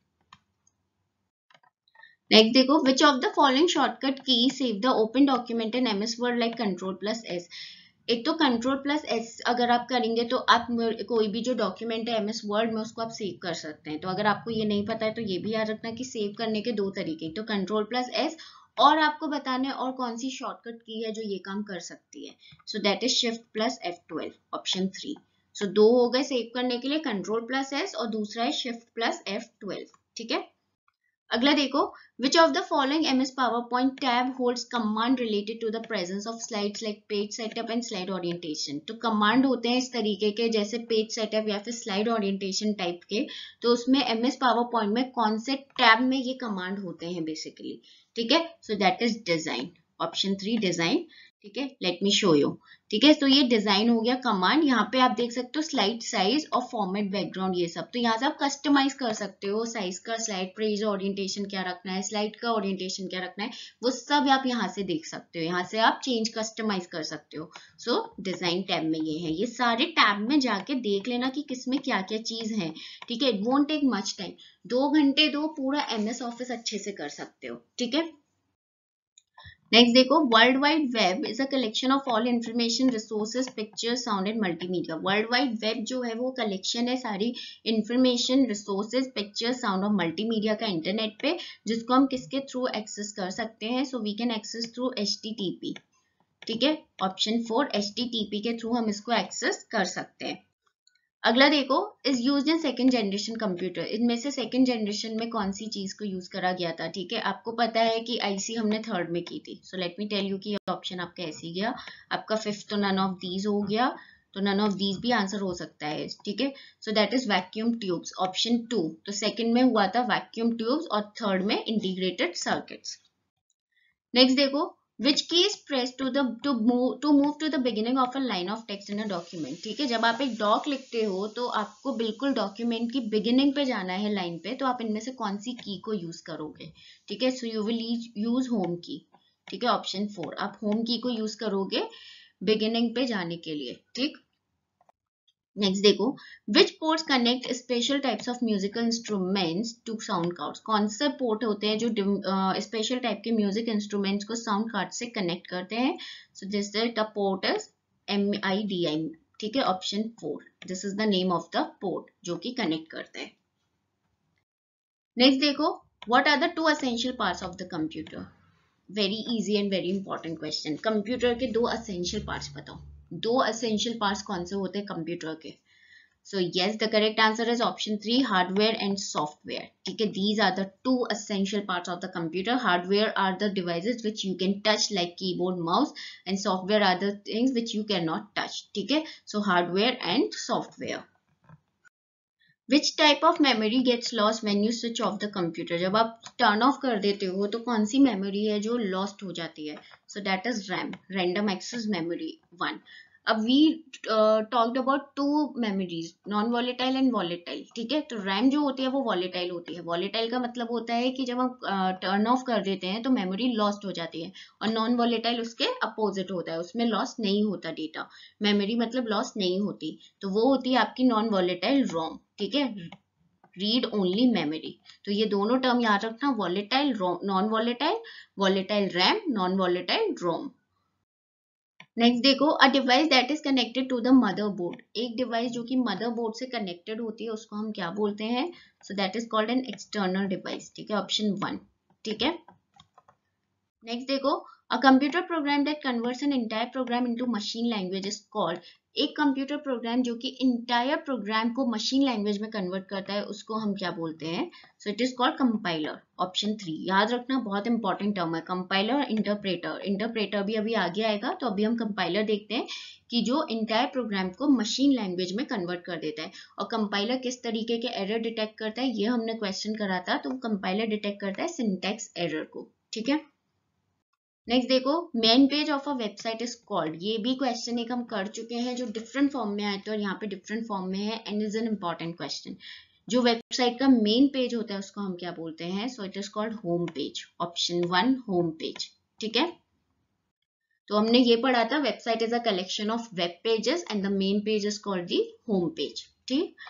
नेक्स्ट देखो, which of the following shortcut key save the open document in MS Word like control plus S, एक तो कंट्रोल प्लस एस अगर आप करेंगे तो आप कोई भी जो डॉक्यूमेंट है एमएस वर्ड में उसको आप सेव कर सकते हैं। तो अगर आपको ये नहीं पता है तो ये भी याद रखना कि सेव करने के दो तरीके, तो कंट्रोल प्लस एस, और आपको बताना है और कौन सी शॉर्टकट की है जो ये काम कर सकती है। So that is shift plus F twelve, option three. So दो हो गए सेव करने के लिए, कंट्रोल प्लस एस और दूसरा है शिफ्ट प्लस एफ ट्वेल्व। ठीक है, अगला देखो, which of the following M S PowerPoint tab holds command related to the presence of slides like page setup and slide orientation? तो command होते हैं इस तरीके के जैसे page setup या फिर slide orientation टाइप के, तो उसमें M S PowerPoint में कौन से tab में ये command होते हैं बेसिकली। ठीक है, so that is design, option three design. ठीक है, लेट मी शो यू। ठीक है, तो ये डिजाइन हो गया कमांड। यहाँ पे आप देख सकते हो स्लाइड साइज और फॉर्मेट बैकग्राउंड ये सब, तो यहाँ से आप कस्टमाइज कर सकते हो साइज का, स्लाइड पेज ओरिएंटेशन क्या रखना है, स्लाइड का ओरिएंटेशन क्या रखना है, वो सब आप यहाँ से देख सकते हो। यहाँ से आप चेंज कस्टमाइज कर सकते हो। सो डिजाइन टैब में ये है, ये सारे टैब में जाके देख लेना कि किसमें क्या क्या चीज है। ठीक है, it won't take much time, दो घंटे दो, पूरा एमएस ऑफिस अच्छे से कर सकते हो। ठीक है, नेक्स्ट देखो, world wide web is a collection of all information, resources, pictures, sound and multimedia. World wide web जो है वो कलेक्शन है सारी इंफॉर्मेशन, रिसोर्सेज, पिक्चर्स, साउंड और मल्टीमीडिया का इंटरनेट पे, जिसको हम किसके थ्रू एक्सेस कर सकते हैं। So we can access through H T T P. ठीक है, option four, H T T P के थ्रू हम इसको एक्सेस कर सकते हैं। अगला देखो, is used in second generation computer. इनमें से सेकंड जनरेशन में कौन सी चीज को यूज करा गया था। ठीक है, आपको पता है कि आईसी हमने थर्ड में की थी। So let me tell you कि ऑप्शन आपका ऐसे ही गया। आपका फिफ्थ तो नन ऑफ दीज हो गया, तो नन ऑफ दीज भी आंसर हो सकता है। ठीक है, so that is vacuum tubes, option two. तो सेकंड में हुआ था वैक्यूम ट्यूब्स और थर्ड में इंटीग्रेटेड सर्किट्स। नेक्स्ट देखो, which key is pressed to the to move to move to the beginning of a line of text in a document। ठीक है, जब आप एक डॉक लिखते हो तो आपको बिल्कुल डॉक्यूमेंट की बिगिनिंग पे जाना है लाइन पे, तो आप इनमें से कौन सी की को यूज करोगे। ठीक है, so you will use home key. ठीक है, ऑप्शन फोर, आप होम की को यूज करोगे बिगिनिंग पे जाने के लिए। ठीक, नेक्स्ट देखो, which ports connect special types of musical instruments to sound cards. कौन से पोर्ट होते हैं जो स्पेशल टाइप के म्यूजिक इंस्ट्रूमेंट्स को साउंड कार्ड से कनेक्ट करते हैं। So this the port is M I D I. ठीक है, option four, this is the name of the port जो कि कनेक्ट करते हैं। नेक्स्ट देखो, what are the two essential parts of the computer. Very easy and very important question. Computer के दो essential parts बताओ। दो एसेंशियल पार्ट्स कौन से होते हैं कंप्यूटर के। So yes, the correct answer is option three, hardware and software. ठीक है, these are the two essential parts of the computer. Hardware are the devices which you can touch like keyboard, mouse, and software are the things which you cannot touch. ठीक है, so hardware and software. Which type of memory gets lost when you switch off the computer? जब आप turn off कर देते हो तो कौन सी memory है जो lost हो जाती है। So that is RAM, random access memory one. अब we talked about two memories, non volatile and volatile. ठीक है, तो रैम जो होती है वो वॉलेटाइल होती है। वॉलेटाइल का मतलब होता है कि जब हम टर्न ऑफ कर देते हैं तो मेमोरी लॉस्ट हो जाती है, और नॉन वॉलेटाइल उसके अपोजिट होता है, उसमें लॉस नहीं होता डेटा। मेमोरी मतलब लॉस नहीं होती, तो वो होती है आपकी नॉन वॉलेटाइल रोम। ठीक है, रीड ओनली मेमोरी। तो ये दोनों टर्म याद रखना, volatile non volatile, volatile RAM, non volatile ROM. Next देखो, a device that is connected to the motherboard. एक डिवाइस जो कि मदरबोर्ड से कनेक्टेड होती है उसको हम क्या बोलते हैं। So that is called an external device. ठीक है, ऑप्शन वन। ठीक है, नेक्स्ट देखो, a computer program that converts an entire program into machine language is called. एक कंप्यूटर प्रोग्राम जो कि इंटायर प्रोग्राम को मशीन लैंग्वेज में कन्वर्ट करता है उसको हम क्या बोलते हैं। So it is called compiler, option three. याद रखना, बहुत इंपॉर्टेंट टर्म है कंपाइलर और इंटरप्रेटर। इंटरप्रेटर भी अभी आगे आएगा, तो अभी हम कंपाइलर देखते हैं कि जो इंटायर प्रोग्राम को मशीन लैंग्वेज में कन्वर्ट कर देता है। और कंपाइलर किस तरीके के एरर डिटेक्ट करता है ये हमने क्वेश्चन करा था, तो कंपाइलर डिटेक्ट करता है सिंटैक्स एरर को। ठीक है, नेक्स्ट देखो, main page of a website is called. ये भी क्वेश्चन एक हम कर चुके हैं जो डिफरेंट फॉर्म में आए थे, और यहाँ पे डिफरेंट फॉर्म में है, and is an important question. जो वेबसाइट का मेन पेज होता है उसको हम क्या बोलते हैं। So it is called home page, option one, home page. ठीक है, तो हमने ये पढ़ा था, website is a collection of web pages and the main page is called the home page. ठीक,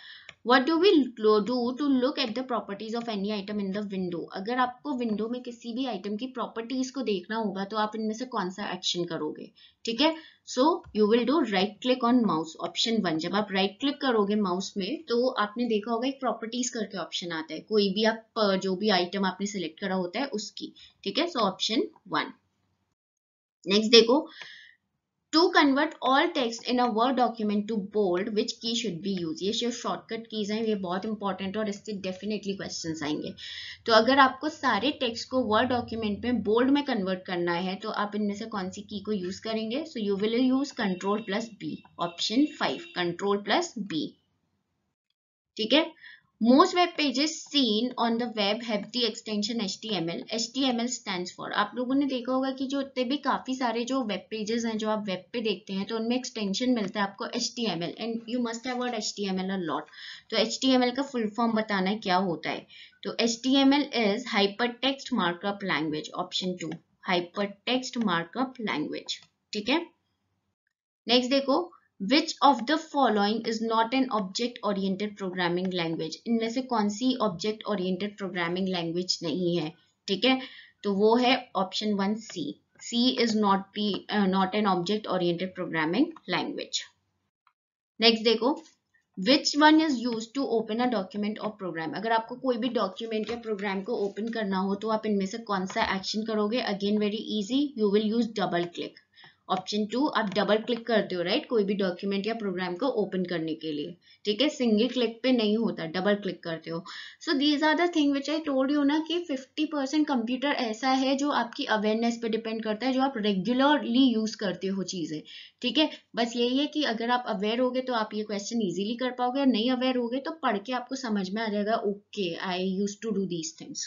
What do we do to look at the properties of any item in the window? अगर आपको window में किसी भी item की properties को देखना होगा तो आप इनमें से कौन सा एक्शन करोगे? ठीक है, so you will do right click on mouse, option one. जब आप राइट क्लिक करोगे माउस में तो आपने देखा होगा एक प्रॉपर्टीज करके ऑप्शन आता है, कोई भी आप जो भी आइटम आपने सिलेक्ट करा होता है उसकी। ठीक है, सो ऑप्शन वन। नेक्स्ट देखो, To convert all text in a Word document to bold, which key should be used? ये सिर्फ शॉर्टकट कीज हैं, ये बहुत इंपॉर्टेंट और इससे डेफिनेटली क्वेश्चंस आएंगे। तो अगर आपको सारे टेक्स्ट को वर्ड डॉक्यूमेंट में बोल्ड में कन्वर्ट करना है तो आप इनमें से कौन सी की को यूज करेंगे? So you will use control plus B, option five, control plus B. ठीक है, Most web pages seen on the web have the extension H T M L. H T M L stands for, आप लोगों ने देखा होगा कि जो इतने भी काफी सारे जो वेब पेजेस हैं जो आप वेब पे देखते हैं तो उनमें एक्सटेंशन मिलता है आपको H T M L, and you must have word H T M L a lot. तो H T M L का फुल फॉर्म बताना है क्या होता है। तो H T M L is Hypertext Markup Language, option two, Hypertext Markup Language। ठीक है, नेक्स्ट देखो, Which of the following is not an object-oriented programming language? इनमें से कौन सी object-oriented programming language नहीं है? ठीक है, तो वो है option one C. C is not the uh, not an object-oriented programming language. Next देखो, Which one is used to open a document or program? अगर आपको कोई भी डॉक्यूमेंट या प्रोग्राम को ओपन करना हो तो आप इनमें से कौन सा एक्शन करोगे? Again very easy, you will use double click, option two. आप डबल क्लिक करते हो राइट, कोई भी डॉक्यूमेंट या प्रोग्राम को ओपन करने के लिए। ठीक है, सिंगल क्लिक पे नहीं होता, डबल क्लिक करते हो। So these are the thing which I told you ना कि फिफ्टी परसेंट कंप्यूटर ऐसा है जो आपकी अवेयरनेस पे डिपेंड करता है, जो आप रेगुलरली यूज करते हो चीजें। ठीक है, बस यही है कि अगर आप अवेयर होगे तो आप ये क्वेश्चन इजीली कर पाओगे, और नहीं अवेयर होगे तो पढ़ के आपको समझ में आ जाएगा, okay I use to do these things.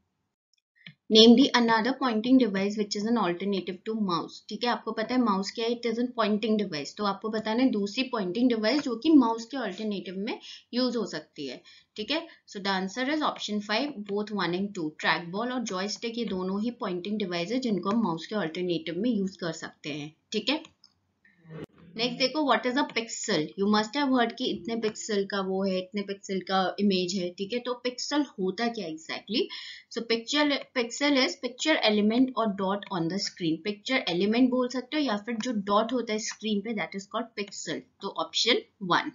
Name the another pointing device which is an alternative to mouse. ठीक है, आपको पता है माउस क्या है, it is an pointing device, तो आपको बताना है दूसरी पॉइंटिंग डिवाइस जो कि माउस के अल्टरनेटिव में यूज हो सकती है। ठीक है, so the answer is option five, both one and two. Track ball और जॉयस्टिक ये दोनों ही पॉइंटिंग डिवाइस है जिनको हम माउस के अल्टरनेटिव में यूज कर सकते हैं। ठीक है, नेक्स्ट देखो, what is a pixel? You must have heard कि इतने पिक्सल का वो है, इतने पिक्सल का इमेज है। ठीक है, तो पिक्सल होता क्या exactly? So picture pixel is picture element और dot on the screen. Picture element बोल सकते हो या फिर जो डॉट होता है स्क्रीन पे, दैट इज कॉल्ड पिक्सल। तो ऑप्शन वन।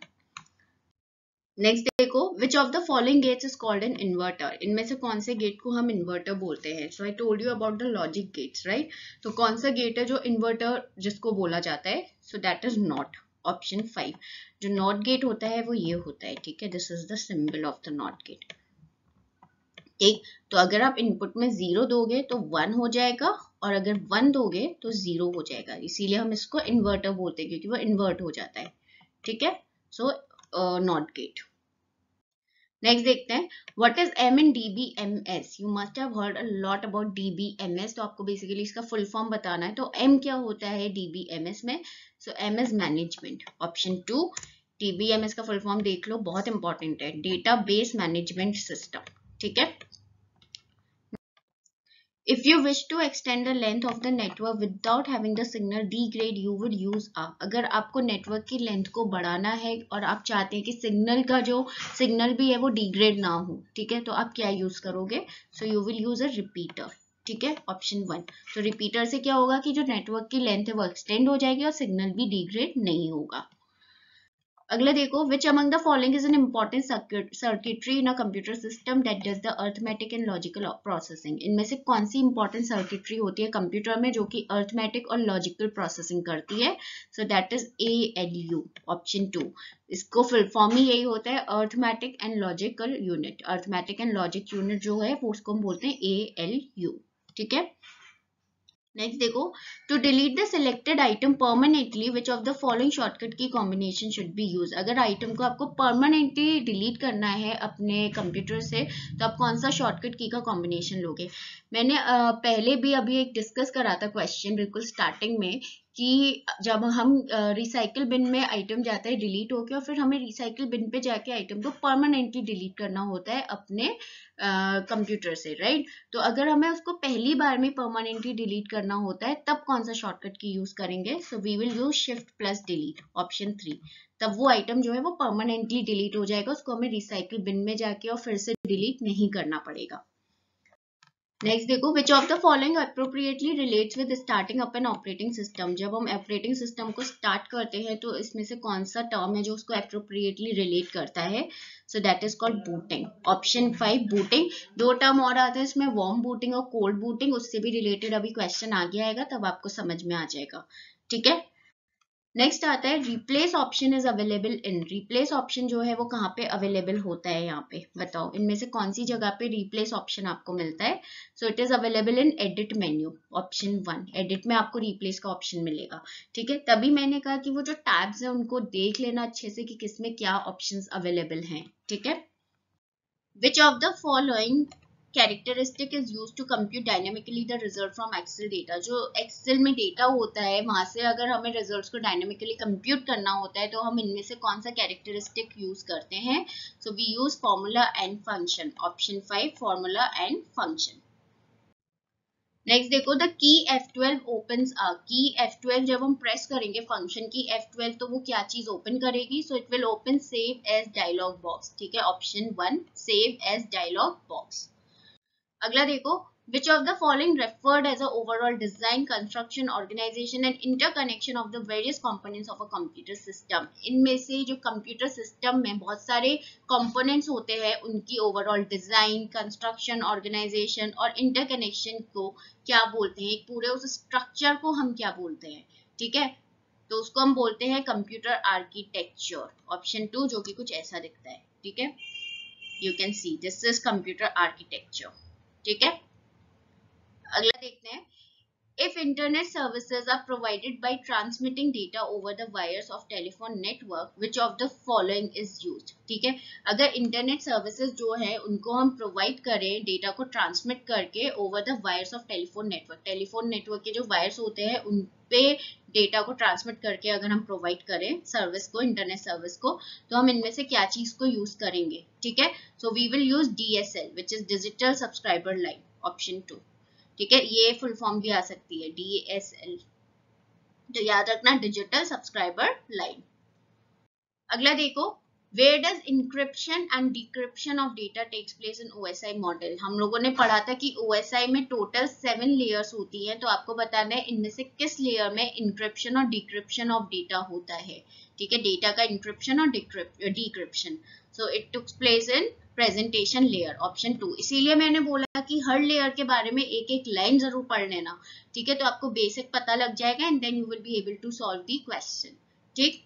नेक्स्ट देखो, which of the following gates is called an inverter? इनमें से कौन से गेट को हम इन्वर्टर बोलते हैं? So I told you about the logic gates right, तो कौन सा गेट है जो इन्वर्टर जिसको बोला जाता है? So that is not, option five. जो नॉट गेट होता है वो ये होता है। ठीक है, this is the symbol of the not gate. ठीक, तो अगर आप इनपुट में जीरो दोगे तो वन हो जाएगा, और अगर वन दोगे तो जीरो हो जाएगा, इसीलिए हम इसको इन्वर्टर बोलते हैं क्योंकि वो इन्वर्ट हो जाता है। ठीक है, सो नॉट गेट। नेक्स्ट देखते हैं, what is M in DBMS? You must have heard a lot about DBMS, तो आपको बेसिकली इसका फुल फॉर्म बताना है। तो एम क्या होता है डीबीएमएस में? So M is management, option two. DBMS का फुल फॉर्म देख लो, बहुत इंपॉर्टेंट है, डेटाबेस मैनेजमेंट सिस्टम। ठीक है, If you wish to extend the length of the network without having the signal degrade, you would use a. अगर आपको network की लेंथ को बढ़ाना है और आप चाहते हैं कि सिग्नल का जो सिग्नल भी है वो डिग्रेड ना हो, ठीक है, तो आप क्या यूज करोगे? So you will use a repeater. ठीक है, ऑप्शन वन। तो रिपीटर से क्या होगा कि जो नेटवर्क की लेंथ है वो एक्सटेंड हो जाएगी और सिग्नल भी डिग्रेड नहीं होगा। अगला देखो, which among the following is an important circuit circuitry in a computer system that does the arithmetic and logical processing? इनमें से कौन सी important circuitry होती है कंप्यूटर में जो कि arithmetic और logical processing करती है? So that is A L U, option two. इसको फुल फॉर्म ही यही होता है, arithmetic and logical unit. arithmetic and logic unit जो है वो उसको हम बोलते हैं A L U. ठीक है, नेक्स्ट देखो, to delete the selected item permanently which of the following shortcut key combination should be use? अगर आइटम को आपको परमानेंटली डिलीट करना है अपने कंप्यूटर से तो आप कौन सा शॉर्टकट की का कॉम्बिनेशन लोगे? मैंने uh, पहले भी अभी एक डिस्कस करा था क्वेश्चन बिल्कुल स्टार्टिंग में कि जब हम रिसाइकिल बिन में आइटम जाता है डिलीट होके और फिर हमें रिसाइकिल बिन पे जाके आइटम को परमानेंटली डिलीट करना होता है अपने कंप्यूटर uh, से राइट। तो अगर हमें उसको पहली बार में परमानेंटली डिलीट करना होता है तब कौन सा शॉर्टकट की यूज करेंगे? So we will use shift plus delete, option three. तब वो आइटम जो है वो परमानेंटली डिलीट हो जाएगा, उसको हमें रिसाइकिल बिन में जाके और फिर से डिलीट नहीं करना पड़ेगा। नेक्स्ट देखो, which of the following appropriately relates with starting up an operating system. जब हम ऑपरेटिंग सिस्टम को स्टार्ट करते हैं तो इसमें से कौन सा टर्म है जो उसको अप्रोप्रिएटली रिलेट करता है? So that is called booting. Option five booting. दो टर्म और आते हैं इसमें, वार्म बूटिंग और कोल्ड बूटिंग, उससे भी रिलेटेड अभी क्वेश्चन आगे आएगा तब आपको समझ में आ जाएगा, ठीक है। नेक्स्ट आता है replace option is available in. Replace option जो है वो कहाँ पे अवेलेबल होता है? यहाँ पे बताओ, इनमें से कौन सी जगह पे रिप्लेस ऑप्शन आपको मिलता है? So it is available in edit menu, option one. Edit में आपको रिप्लेस का ऑप्शन मिलेगा, ठीक है। तभी मैंने कहा कि वो जो टैब्स है उनको देख लेना अच्छे से कि किसमें क्या ऑप्शंस अवेलेबल हैं, ठीक है। Which of the following characteristic is use to compute dynamically the result from excel data. जो एक्सेल में डेटा होता है वहां से अगर हमें रिजल्ट्स को डायनेमिकली कंप्यूट करना होता है तो हम इनमें से कौन सा कैरेक्टरिस्टिक यूज करते हैं? So we use formula and function, option five formula and function. Next देखो, the key F twelve opens a. Key F twelve जब हम प्रेस करेंगे फंक्शन की एफ ट्वेल्व तो वो क्या चीज ओपन करेगी? So it will open save as dialog box, ठीक है, option one save as dialog box. अगला देखो, which of the following referred as a overall design, construction, organization and interconnection of the various components of a computer system। इनमें से जो computer system में बहुत सारे कंपोनेंट्स होते हैं उनकी ओवरऑल डिजाइन, कंस्ट्रक्शन, ऑर्गेनाइजेशन और इंटरकनेक्शन को क्या बोलते हैं? पूरे उस स्ट्रक्चर को हम क्या बोलते हैं, ठीक है। तो उसको हम बोलते हैं कंप्यूटर आर्किटेक्चर, ऑप्शन टू, जो कि कुछ ऐसा दिखता है, ठीक है। You can see this is computer architecture, ठीक है। अगला देखते हैं, if internet services are provided by transmitting data over the wires of telephone network, which of the following is used, ठीक है। अगर इंटरनेट सर्विसेज जो है उनको हम प्रोवाइड करें डेटा को ट्रांसमिट करके over the wires of telephone network, telephone network के जो वायर्स होते हैं उन पे डेटा को ट्रांसमिट करके अगर हम प्रोवाइड करें सर्विस को, इंटरनेट सर्विस को, तो हम इनमें से क्या चीज को यूज करेंगे, ठीक है। So we will use DSL which is digital subscriber line, option two, ठीक है। ये फुल फॉर्म भी आ सकती है डीएसएल, तो याद रखना डिजिटल सब्सक्राइबर लाइन। अगला देखो, where does encryption and decryption of data takes place in OSI model. हम लोगों ने पढ़ा था कि ओएसआई में टोटल सेवन लेयर्स होती है, तो आपको बताना है इनमें से किस लेयर में इंक्रिप्शन और डिक्रिप्शन ऑफ डेटा होता है, ठीक है। डेटा का इंक्रिप्शन और decryption, so it takes place in presentation layer, option two. इसीलिए मैंने बोला कि हर लेयर के बारे में एक एक लाइन जरूर पढ़ लेना, ठीक है, तो आपको बेसिक पता लग जाएगा and then you will be able to solve the question, ठीक।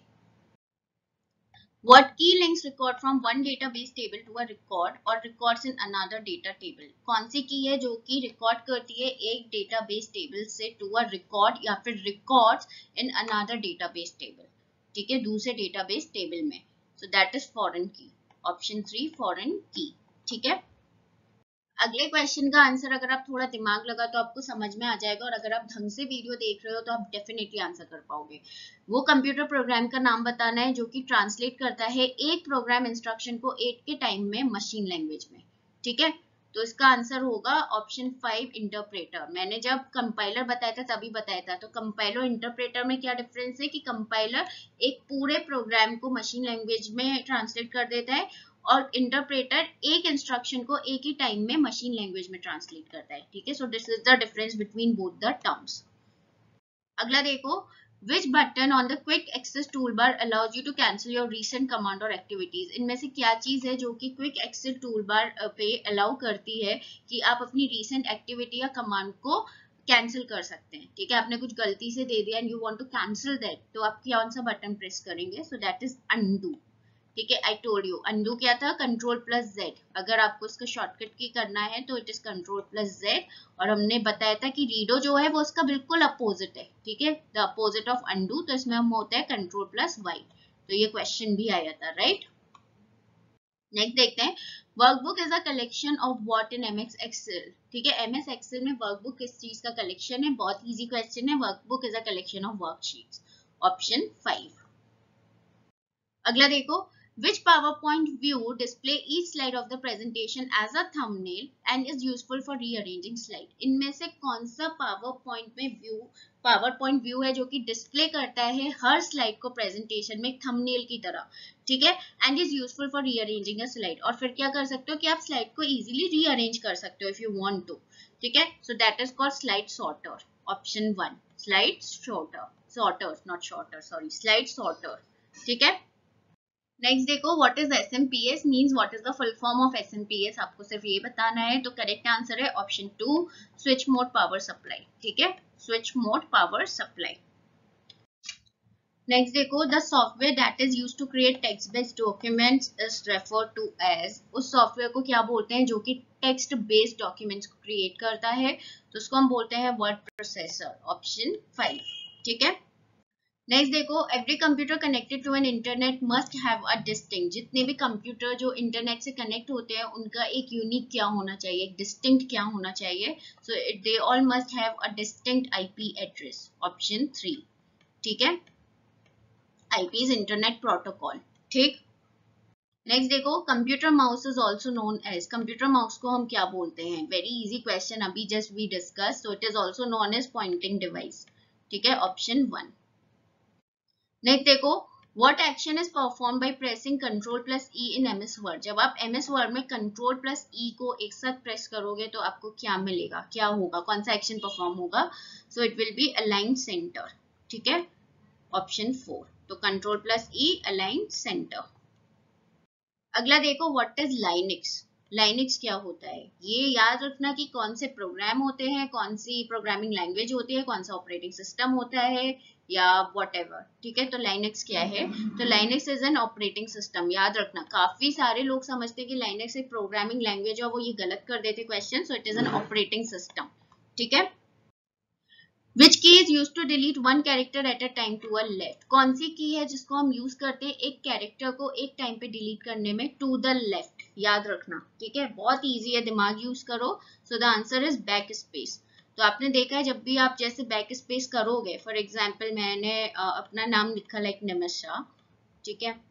What key links record from one database table to a record or records in another data table? कौन सी की है जो कि रिकॉर्ड करती है एक डेटाबेस टेबल से टू अ रिकॉर्ड या फिर records in another database table, ठीक है, दूसरे डेटाबेस टेबल में। So that is foreign key, option three foreign key, ठीक है। अगले क्वेश्चन का आंसर अगर आप थोड़ा दिमाग लगा तो आपको समझ में आ जाएगा, और अगर आप ढंग से वीडियो देख रहे हो तो आप डेफिनेटली आंसर कर पाओगे। वो कंप्यूटर प्रोग्राम का नाम बताना है जो कि ट्रांसलेट करता है एक प्रोग्राम इंस्ट्रक्शन को एट के टाइम में मशीन लैंग्वेज में, ठीक है। तो इसका आंसर होगा ऑप्शन फाइव इंटरप्रेटर। मैंने जब कंपाइलर बताया था तभी बताया था, तो कंपाइलर इंटरप्रेटर में क्या डिफरेंस है कि कंपाइलर एक पूरे प्रोग्राम को मशीन लैंग्वेज में ट्रांसलेट कर देता है और इंटरप्रेटर एक इंस्ट्रक्शन को एक ही टाइम में मशीन लैंग्वेज में ट्रांसलेट करता है, ठीक है। So this is the difference between both the terms. अगला देखो, which button on the quick access toolbar allows you to cancel your recent command or activities। इनमें से क्या चीज है जो कि क्विक एक्सेस टूलबार पे अलाउ करती है कि आप अपनी recent एक्टिविटी या कमांड को कैंसिल कर सकते हैं, ठीक है। आपने कुछ गलती से दे दिया and you want to cancel that, तो आप कौन सा बटन प्रेस करेंगे? सो दैट इज अनडू, ठीक है। आई टोल्ड यू अनडू क्या था, कंट्रोल प्लस जेड। अगर आपको इसका शॉर्टकट की करना है तो it is control plus Z, और हमने बताया था कि रीडो जो है वो इसका बिल्कुल अपोजिट है, ठीक है, द अपोजिट ऑफ अनडू। तो इसमें हम होता है कंट्रोल प्लस वाई, तो ये क्वेश्चन भी आया था, राइट। नेक्स्ट देखते हैं, workbook is a collection of what in MS excel, ठीक है। एमएस एक्सेल में वर्कबुक किस चीज का कलेक्शन है? बहुत इजी क्वेश्चन है, workbook is a collection of worksheets, option five. अगला देखो, Which PowerPoint view display each slide of the presentation as a thumbnail and is useful for rearranging slide? इनमें से कौन सा PowerPoint में view PowerPoint view है जो कि डिस्प्ले करता है हर स्लाइड को प्रेजेंटेशन में थंबनेल की तरह, ठीक है, and is useful for rearranging a slide. और फिर क्या कर सकते हो कि आप स्लाइड को इजीली रीअरेंज कर सकते हो इफ यू वांट टू, ठीक है। So that is called slide sorter, option one, slide sorter, sorter not shorter, sorry, slide sorter, ठीक है। नेक्स्ट देखो, what is SMPS means, what is the full form of SMPS, आपको सिर्फ ये बताना है। तो करेक्ट आंसर है option two, switch mode power supply, ठीक है, switch mode power supply. Next देखो, the software that is used to create text based documents is referred to as, उस सॉफ्टवेयर को क्या बोलते हैं जो कि टेक्स्ट बेस्ड डॉक्यूमेंट्स को क्रिएट करता है, तो उसको हम बोलते हैं वर्ड प्रोसेसर, ऑप्शन फाइव, ठीक है। नेक्स्ट देखो, every computer connected to an internet must have a distinct, जितने भी कंप्यूटर जो इंटरनेट से कनेक्ट होते हैं उनका एक यूनिक क्या होना चाहिए, एक डिस्टिंक्ट क्या होना चाहिए, so they all must have a distinct IP address, option three, ठीक है, आईपी इज इंटरनेट प्रोटोकॉल, ठीक। नेक्स्ट देखो, computer mouse is also known as, computer mouse को हम क्या बोलते हैं, वेरी इजी क्वेश्चन, अभी just we discuss, so it is also known as pointing device, ठीक है, ऑप्शन वन। नेक्स्ट देखो, what action is perform by pressing control plus E in MS word, जब आप एमएस वर्ड में control plus E को एक साथ press करोगे तो आपको क्या मिलेगा, क्या होगा, कौन सा एक्शन परफॉर्म होगा, so it will be align centre, ठीक है, ऑप्शन फोर, तो control plus E align centre. अगला देखो, व्हाट इज लाइनक्स, लाइनक्स क्या होता है, ये याद रखना कि कौन से प्रोग्राम होते हैं, कौन सी प्रोग्रामिंग लैंग्वेज होती है, कौन सा ऑपरेटिंग सिस्टम होता है या व्हाटएवर, ठीक है। तो लाइनक्स क्या है, तो Linux is an operating system, याद रखना, काफी सारे लोग समझते हैं कि लाइनक्स एक प्रोग्रामिंग लैंग्वेज है, वो ये गलत कर देते question, so it is an operating system, ठीक है। Which key is used to delete one character at a time to a left, कौन सी की है जिसको हम यूज करते हैं एक कैरेक्टर को एक टाइम पे डिलीट करने में, टू द लेफ्ट, याद रखना, ठीक है, बहुत इजी है, दिमाग यूज करो। So the answer is back space. तो आपने देखा है जब भी आप जैसे बैक स्पेस करोगे, फॉर एग्जाम्पल मैंने uh, अपना नाम लिखा लाइक निमिषा, ठीक है,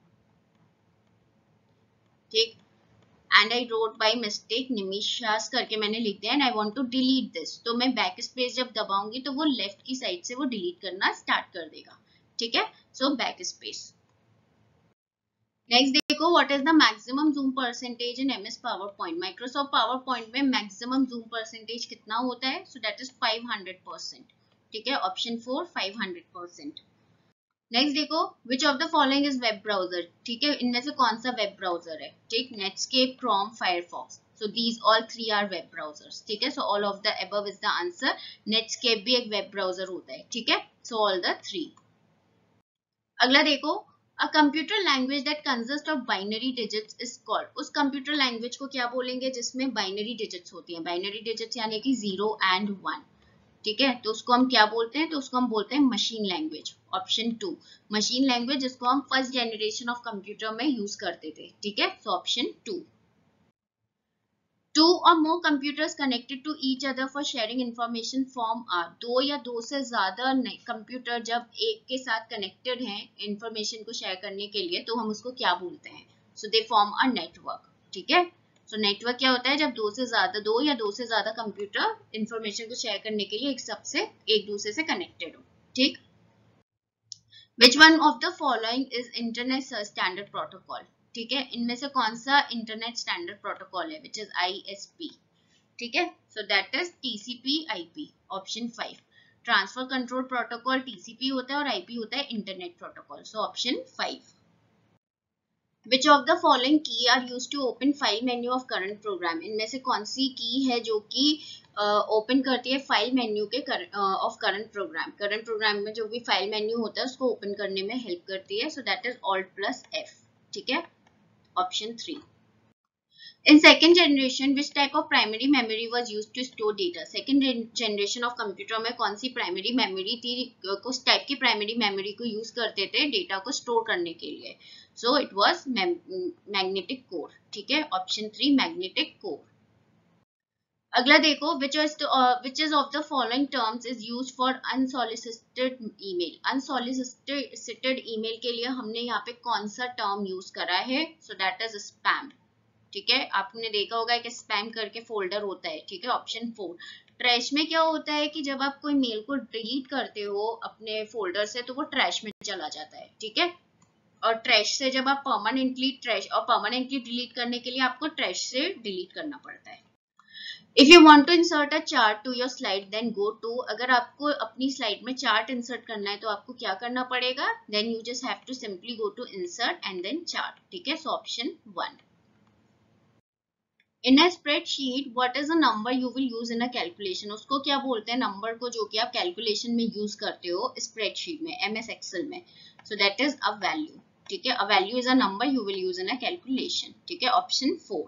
ठीक, and I wrote by mistake Nimisha's करके मैंने लिख दिया and I want to delete this, तो मैं बैक स्पेस जब दबाऊंगी तो वो लेफ्ट की साइड से वो डिलीट करना स्टार्ट कर देगा, ठीक है, सो बैक स्पेस। नेक्स्ट देखो, what is the maximum zoom percentage in MS power point, Microsoft PowerPoint में मैक्सिमम जूम परसेंटेज कितना होता है, so that is five hundred percent, ठीक है, option four, five hundred percent. Next देखो, which of the following is web browser, ठीक है, इनमें से कौन सा वेब ब्राउजर है, ठीक, Netscape, Chrome, Firefox, so these all three are web browsers, ठीक है, so all of the above is the answer. Netscape भी एक वेब ब्राउजर होता है, ठीक है, सो ऑल द थ्री। अगला देखो, a computer language that consist of binary digits is called, उस कंप्यूटर लैंग्वेज को क्या बोलेंगे जिसमें बाइनरी डिजिट्स होती हैं, बाइनरी डिजिट्स यानी कि जीरो एंड वन, ठीक है, तो उसको हम क्या बोलते हैं, तो उसको हम बोलते हैं machine language, option two, machine language, जिसको हम फर्स्ट जनरेशन ऑफ कंप्यूटर में यूज करते थे, ठीक है, so option two. Two or more computers connected to each other for sharing information form are, दो या दो से ज्यादा कंप्यूटर जब एक के साथ कनेक्टेड हैं इंफॉर्मेशन को शेयर करने के लिए, तो हम उसको क्या बोलते हैं, सो दे फॉर्म अ नेटवर्क, ठीक है। सो so, नेटवर्क क्या होता है, जब दो से ज्यादा दो या दो से ज्यादा कंप्यूटर इंफॉर्मेशन को शेयर करने के लिए एक सबसे एक दूसरे से कनेक्टेड हो, ठीक। Which one of the following is internet standard protocol, ठीक है, इनमें से कौन सा इंटरनेट स्टैंडर्ड प्रोटोकॉल है, विच इज आईएसपी, ठीक है, so that is TCP IP, option five. Transfer control protocol TCP होता है और आईपी होता है internet protocol, so option five. Which of the following key are used to open file menu of current program, इनमें से कौन सी की है जो कि ओपन uh, करती है फाइल मेन्यू के of current program, current program में जो भी फाइल मेन्यू होता है उसको ओपन करने में हेल्प करती है, so that is alt plus F, ठीक है, option three. In second generation, which type of primary memory was used to store data? Second generation of computer में कौन सी primary memory थी, कुछ type की primary memory को use करते थे data को store करने के लिए, so it was magnetic core, ठीक है, option three magnetic core. अगला देखो, which is which is of the following terms is used for unsolicited email. Unsolicited email के लिए हमने यहाँ पे कौन सा टर्म यूज करा है? So that is spam. ठीक है, आपने देखा होगा कि स्पैम करके फोल्डर होता है। ठीक है, ऑप्शन फोर। ट्रैश में क्या होता है कि जब आप कोई मेल को डिलीट करते हो अपने फोल्डर से तो वो ट्रैश में चला जाता है। ठीक है, और ट्रैश से जब आप परमानेंटली ट्रैश और परमानेंटली डिलीट करने के लिए आपको ट्रैश से डिलीट करना पड़ता है। If you want to insert a chart to your slide, then go to, अगर आपको अपनी स्लाइड में चार्ट इंसर्ट करना है तो आपको क्या करना पड़ेगा? Then you just have to simply go to insert and then chart. ठीक है, so option one. In a spreadsheet, what is the number you will use in a calculation? उसको क्या बोलते हैं? नंबर को जो कि आप कैलकुलेशन में यूज करते हो स्प्रेडशीट में, एम एस एक्सेल में. So that is a value. ठीक है, a value is a number you will use in a calculation. ठीक है, option four.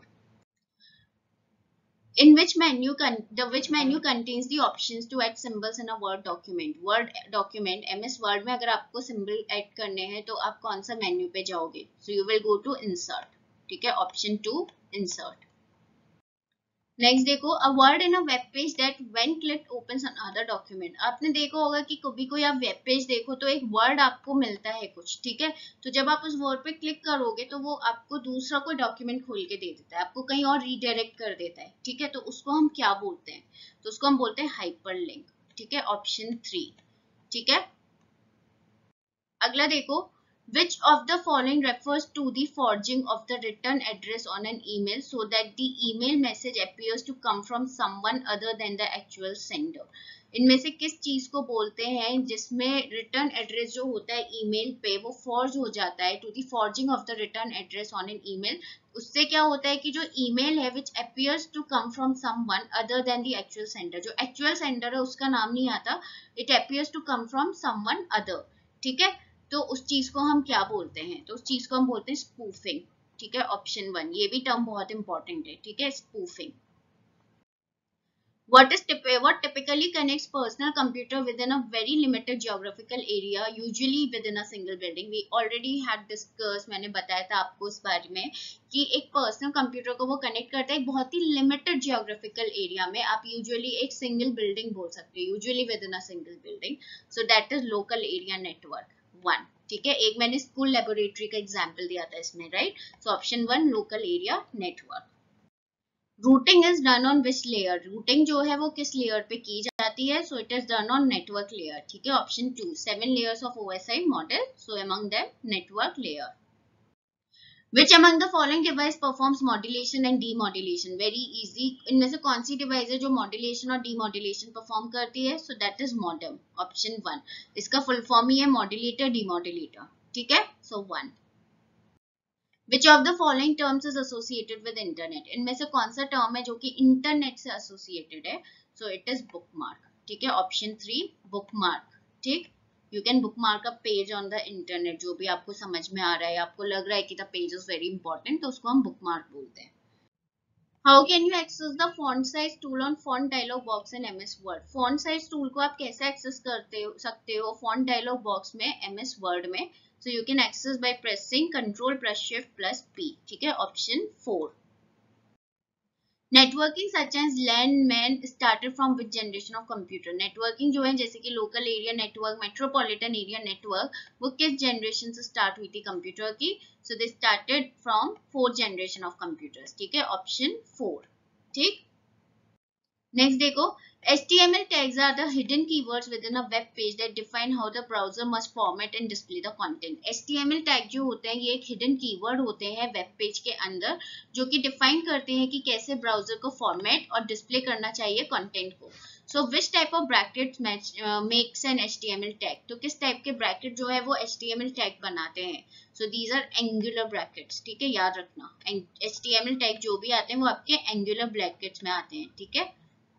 In which menu con the which menu contains the options to add symbols in a Word document? Word document, M S Word में अगर आपको symbol add करने हैं तो आप कौन सा menu पे जाओगे? So you will go to insert. ठीक है, option two, insert. नेक्स्ट देखो, a word in a web page that when clicked opens another document. आपने देखा होगा कि कभी कोई आप वेब पेज देखो तो एक वर्ड आपको मिलता है कुछ, ठीक है, तो जब आप उस वर्ड पे क्लिक करोगे तो वो आपको दूसरा कोई डॉक्यूमेंट खोल के दे देता है, आपको कहीं और रीडायरेक्ट कर देता है। ठीक है, तो उसको हम क्या बोलते हैं? तो उसको हम बोलते हैं हाइपरलिंक। ठीक है, ऑप्शन थ्री। ठीक है, अगला देखो, which of the following refers to the forging of the return address on an email so that the email message appears to come from someone other than the actual sender? इनमें से किस चीज को बोलते हैं जिसमें रिटर्न एड्रेस जो होता है ईमेल पे वो फॉर्ज हो जाता है? To the forging of the return address on an email, उससे क्या होता है कि जो ईमेल है which appears to come from someone other than the actual sender, जो एक्चुअल सेंडर है उसका नाम नहीं आता, it appears to come from someone other. ठीक है, तो उस चीज को हम क्या बोलते हैं? तो उस चीज को हम बोलते हैं स्पूफिंग। ठीक है, ऑप्शन वन, ये भी टर्म बहुत इंपॉर्टेंट है। ठीक है, spoofing. What is what typically connects personal computer within a very limited geographical area, usually within a single building? We already had discussed, मैंने बताया था आपको इस बारे में कि एक पर्सनल कंप्यूटर को वो कनेक्ट करता है एक बहुत ही लिमिटेड जियोग्राफिकल एरिया में। आप यूजुअली एक सिंगल बिल्डिंग बोल सकते हो, usually within a single building, so that is local area network one. ठीक है, एक मैंने स्कूल लेबोरेटरी का एग्जांपल दिया था इसमें, right? So option one, local area network. Routing is done on which layer? Routing जो है वो किस लेयर पे की जाती है? So it is done on network layer. ठीक है, option two, seven layers of OSI model, so among them network layer. Which among the following device performs modulation and demodulation? Very easy. इनमें से कौन सी डिवाइस है जो modulation और demodulation perform करती है? So that is modem, option one. इसका फुल फॉर्म ही है मॉड्यूलेटर डीमॉड्यूलेटर। ठीक है, so one. Which of the following terms is associated with internet? इनमें से कौन सा टर्म है जो कि इंटरनेट से एसोसिएटेड है? So it is bookmark. ठीक है, ऑप्शन थ्री, बुकमार्क। ठीक, you can bookmark a page on the internet, जो भी आपको समझ में आ रहा है, आपको लग रहा है कि the page is very important, तो उसको हम बुकमार्क बोलते हैं। How can you access the font size tool on font dialog box in M S Word? Font size tool को आप कैसे एक्सेस करते हो सकते हो फॉन्ट डायलॉग बॉक्स में एम एस वर्ड में? So you can access by pressing Control plus Shift plus P. ठीक है, option four. Networking such as LAN, M A N started from which generation of computer? Networking जो है जैसे कि local area network, metropolitan area network, वो किस generation से start हुई थी कंप्यूटर की? So they started from fourth generation of computers. ठीक है, option four. ठीक, नेक्स्ट देखो, H T M L tags are the hidden keywords within a web page that define how the browser must format and display the content. H T M L tag जो होते हैं ये एक hidden keyword होते हैं web page के अंदर, जो कि डिफाइन करते हैं कि कैसे ब्राउजर को फॉर्मेट और डिस्प्ले करना चाहिए कंटेंट को। So which type of brackets makes an H T M L tag? तो किस टाइप के ब्रैकेट जो है वो H T M L tag बनाते हैं? So these are angular brackets. ठीक है, याद रखना, H T M L tag जो भी आते हैं वो आपके एंगुलर ब्रैकेट्स में आते हैं। ठीक है,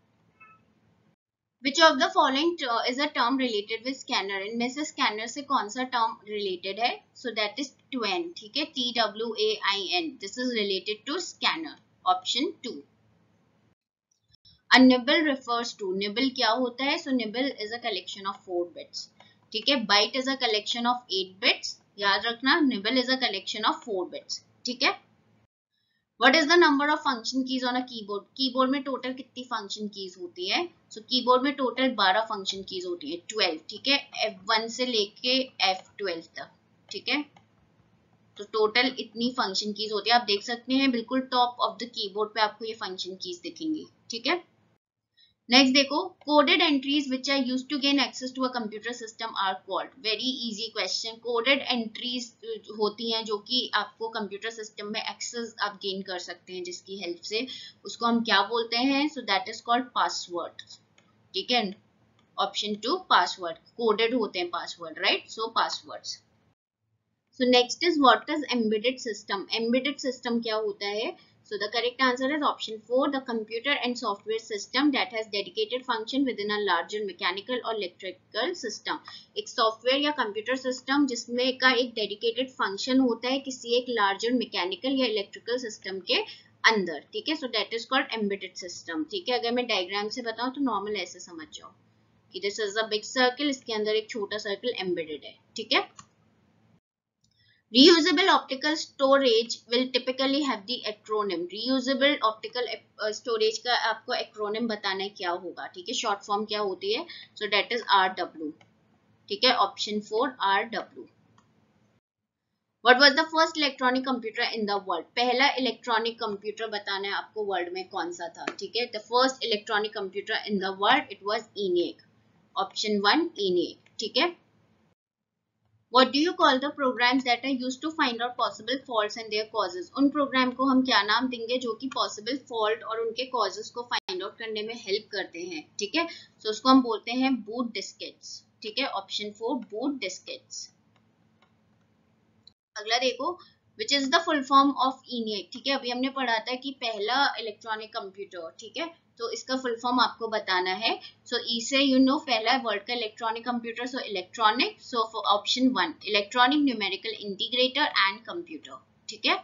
Which of the following is a term related with scanner? इनमें से स्कैनर से कौन सा टर्म रिलेटेड है? So that is tween. ठीक है, T W A I N. This is related to scanner. Option two. A nibble refers to. Nibble क्या होता है? So nibble is a collection of four bits. ठीक है, byte is a collection of eight bits. याद रखना, nibble is a collection of four bits. ठीक है. What is the number of function keys on a keyboard? Keyboard में total कितनी function keys होती है? सो so, कीबोर्ड में total बारह फंक्शन कीज होती है, ट्वेल्व, ठीक है, एफ वन से लेके एफ ट्वेल्व तक, ठीक है। तो टोटल इतनी फंक्शन कीज होती है, आप देख सकते हैं बिल्कुल टॉप ऑफ द कीबोर्ड पे आपको ये फंक्शन कीज दिखेंगी, ठीक है। नेक्स्ट देखो, coded entries which are used to gain access to a computer system are called. Very easy question. Coded entries होती हैं जो कि आपको कंप्यूटर सिस्टम में एक्सेस आप गेन कर सकते हैं जिसकी हेल्प से, उसको हम क्या बोलते हैं? So that is called password, ठीक है। ऑप्शन टू पासवर्ड, कोडेड होते हैं password, right, so passwords. So next is what is embedded system? Embedded system क्या होता है? So the correct answer is option four, the computer and software system that has dedicated function within a larger mechanical or electrical system. एक software या computer system जिसमें का एक dedicated function होता है किसी एक लार्जर मैकेनिकल या इलेक्ट्रिकल सिस्टम के अंदर, ठीक है। So that is called embedded system, ठीक है। अगर मैं डायग्राम से बताऊं तो नॉर्मल ऐसे समझ जाओ कि this is a big circle, इसके अंदर एक छोटा सर्कल एम्बेडेड है, ठीक है। Reusable optical storage will typically have the acronym. Reusable optical storage का आपको acronym बताना है क्या होगा, ठीक है, short form क्या होती है? So that is R W, ठीक है, option four R W. What was the first electronic computer in the world? पहला electronic computer बताना है आपको वर्ल्ड में कौन सा था, ठीक है। The first electronic computer in the world, it was ENIAC, option one ENIAC, ठीक है। What do you call the programs that are used to find out possible faults and their causes? उन program को हम क्या नाम देंगे जो कि possible fault और उनके causes को find out करने में help करते हैं, ठीक है। So उसको हम बोलते हैं boot diskettes, ठीक है, option four boot diskettes. अगला देखो, which is the full form of ENIAC, ठीक है। अभी हमने पढ़ा था कि पहला इलेक्ट्रॉनिक कंप्यूटर, ठीक है, तो इसका फुल फॉर्म आपको बताना है। सो so, इसे यू नो पहला वर्ल्ड का electronic computer, so electronic, so for option one electronic numerical integrator and computer, ठीक है।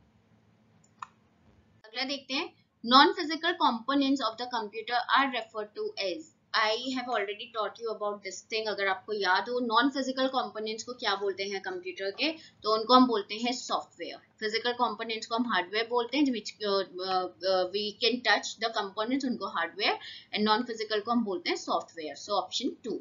अगला देखते हैं, non physical components of the computer are referred to as. I have already taught you about this thing, अगर आपको याद हो non physical components को क्या बोलते हैं कंप्यूटर के, तो उनको हम बोलते हैं सॉफ्टवेयर। फिजिकल कंपोनेंट्स को हम हार्डवेयर बोलते हैं, which we can touch the components, उनको हार्डवेयर, एंड नॉन फिजिकल को हम बोलते हैं software. So option two.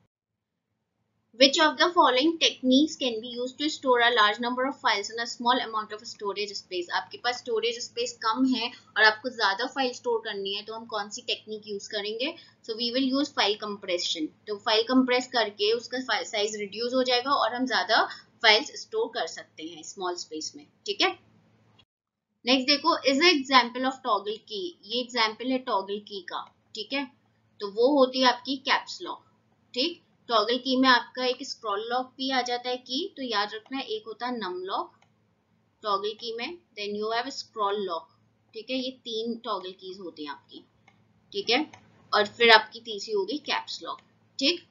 Which of the following techniques can be used to store a large number of files in a small amount of storage space? आपके पास storage space कम है और आपको ज्यादा file store करनी है, तो हम कौन सी टेक्निक यूज करेंगे? So we will use file compression. तो फाइल कंप्रेस करके उसका साइज रिड्यूस हो जाएगा और हम ज्यादा फाइल्स स्टोर कर सकते हैं स्मॉल स्पेस में, ठीक है। नेक्स्ट देखो, इज एग्जाम्पल ऑफ टॉगल की, ये एग्जाम्पल है टॉगल की का, ठीक है। तो वो होती है आपकी कैप्स लॉक, ठीक। टॉगल की में आपका एक स्क्रॉल लॉक भी आ जाता है की, तो याद रखना एक होता है नम लॉक टॉगल की में, then you have scroll lock, ठीक है। ये तीन टॉगल कीज होती हैं आपकी, ठीक है, और फिर आपकी तीसरी होगी कैप्स लॉक, ठीक।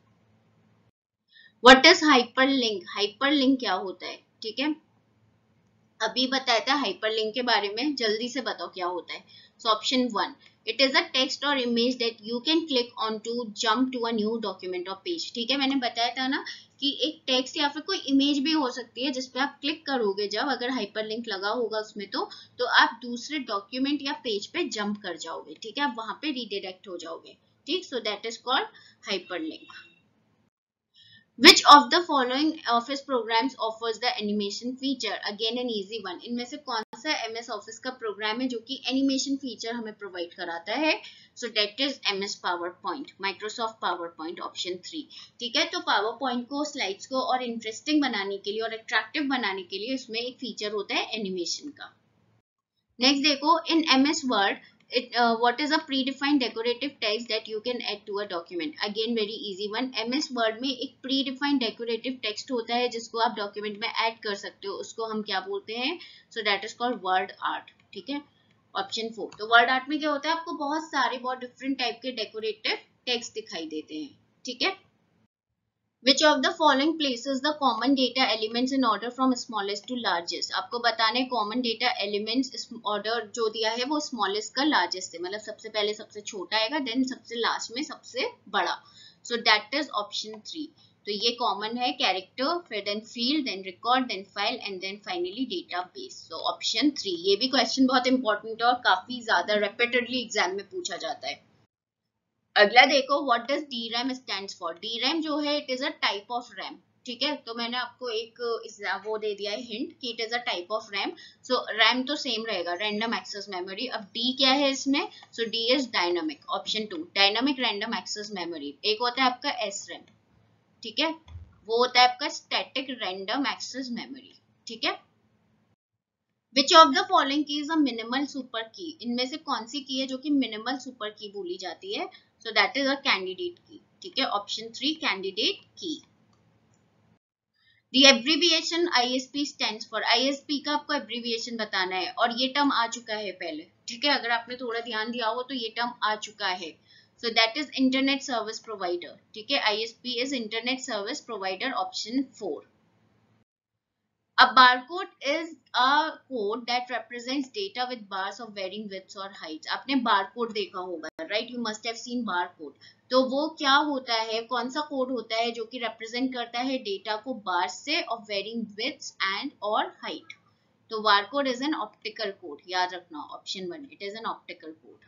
What is hyperlink? हाइपरलिंक क्या होता है, ठीक है, अभी बताया था हाइपरलिंक के बारे में, जल्दी से बताओ क्या होता है। So option one, it is a text or image that you can click on to jump to a new document or page, ठीक है। मैंने बताया था ना कि एक टेक्स्ट या फिर कोई इमेज भी हो सकती है जिसपे आप क्लिक करोगे जब, अगर हाइपरलिंक लगा होगा उसमें, तो तो आप दूसरे डॉक्यूमेंट या पेज पे जंप कर जाओगे, ठीक है, आप वहां पे रीडायरेक्ट हो जाओगे, ठीक। So that is called hyperlink. Which of the following Office programs offers the animation feature? Again an easy one. इनमें से कौन सा M S Office का प्रोग्राम है जो कि एनिमेशन फीचर हमें प्रोवाइड कराता है? So that is M S PowerPoint, Microsoft PowerPoint, option three, ठीक है। तो PowerPoint को, स्लाइड्स को और इंटरेस्टिंग बनाने के लिए और अट्रैक्टिव बनाने के लिए इसमें एक फीचर होता है एनिमेशन का। नेक्स्ट देखो, इन M S Word, It, uh, what is a predefined decorative text that you can add to a document? Again very easy one. M S Word में एक predefined decorative text होता है जिसको आप डॉक्यूमेंट में add कर सकते हो, उसको हम क्या बोलते हैं? So that is called word art, ठीक है, ऑप्शन फोर। तो वर्ड आर्ट में क्या होता है, आपको बहुत सारे बहुत डिफरेंट टाइप के डेकोरेटिव टेक्स्ट दिखाई देते हैं, ठीक है। Which of the following places the common data elements in order from smallest to largest? आपको बताने common data elements order जो दिया है वो smallest का largest है, मतलब सबसे पहले सबसे छोटा आएगा, then सबसे लास्ट में सबसे बड़ा। So that is option three. तो ये कॉमन है, कैरेक्टर, फिर then field, then record, then file and then finally database. So option three. ये भी क्वेश्चन बहुत इंपॉर्टेंट है और काफी ज्यादा रिपीटेडली एग्जाम में पूछा जाता है। अगला देखो, what does D RAM stands for. D RAM जो है it is a type of RAM, ठीक है। तो मैंने आपको एक इस वो दे दिया है हिंट कि it is a type of RAM. So RAM तो सेम रहेगा, रैंडम एक्सेस मेमोरी। अब डी क्या है इसमें, so D is dynamic, option two, dynamic random access memory. एक होता है आपका एस रैम, ठीक है, वो होता है आपका स्टैटिक रैंडम एक्सेस मेमोरी, ठीक है। Which of the following key is a minimal super key? इनमें से कौन सी की है जो कि मिनिमल सुपर की बोली जाती है? So that is a candidate key, ठीक है, option three candidate key. The abbreviation I S P stands for. I S P का आपको abbreviation बताना है और ये टर्म आ चुका है पहले, ठीक है, अगर आपने थोड़ा ध्यान दिया हो तो ये टर्म आ चुका है। So that is Internet Service Provider, ठीक है, I S P is Internet Service Provider, option four. A barcode is a code that represents data with bars of varying widths or heights. आपने barcode देखा होगा, right? You must have seen barcode. तो वो क्या होता है, कौन सा कोड होता है जो कि represent करता है डेटा को बार से of varying widths and or height. तो barcode is an optical code. याद रखना, option one. It is an optical code.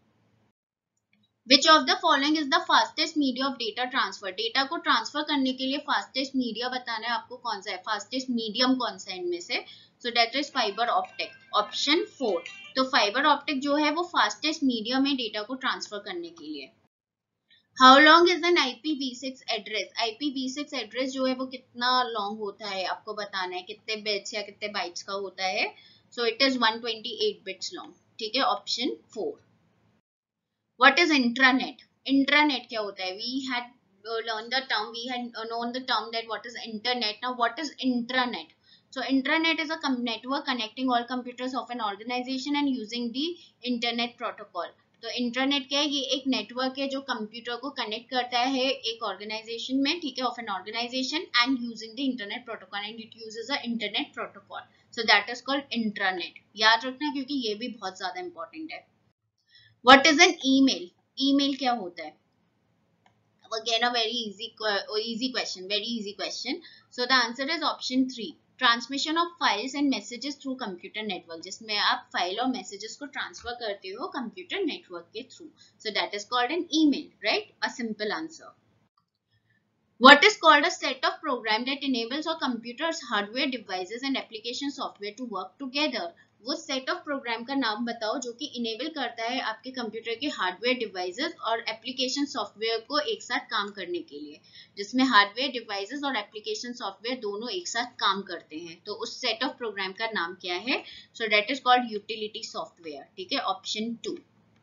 Which of the following is the fastest media of data transfer? डेटा को transfer करने के लिए फास्टेस्ट मीडिया बताना है आपको, कौन सा है, फास्टेस्ट मीडियम कौन सा है इनमें से? So that is fibre optic, option four. तो फाइबर ऑप्टिक जो है वो फास्टेस्ट मीडियम है डेटा को ट्रांसफर करने के लिए। How long is an I P v six address? I P v six address जो है वो कितना लॉन्ग होता है आपको बताना है, कितने बिट्स या कितने बाइट्स का होता है। So it is one twenty eight bits long, ठीक है, option four. What is intranet? Intranet क्या होता है? We had uh, learned the term, we had uh, known the term that what is internet. Now what is intranet? So intranet is a network connecting all computers of an organization and using the internet protocol. तो internet क्या है, ये एक network है जो computer को connect करता है एक ऑर्गेनाइजेशन में, ठीक है, of an organisation and using the internet protocol and it uses a internet protocol. So that is called intranet. याद रखना क्योंकि ये भी बहुत ज्यादा इंपॉर्टेंट है। What is an email? Email क्या होता है? Again a very easy easy question, very easy question. So the answer is option three. Transmission of files and messages through computer network, जिसमें आप फाइल और मैसेजेस को transfer करते हो computer network के through. So that is called an email, right? A simple answer. What is called a set of program that enables a computer's hardware devices and application software to work together? वो set of program का नाम बताओ जो कि enable करता है आपके computer के हार्डवेयर डिवाइसेस और एप्लीकेशन सॉफ्टवेयर को एक साथ काम करने के लिए, जिसमें हार्डवेयर डिवाइसेस और एप्लीकेशन सॉफ्टवेयर दोनों एक साथ काम करते हैं। तो उस सेट ऑफ प्रोग्राम का नाम क्या है? So that is called utility software, ठीक है, ऑप्शन टू।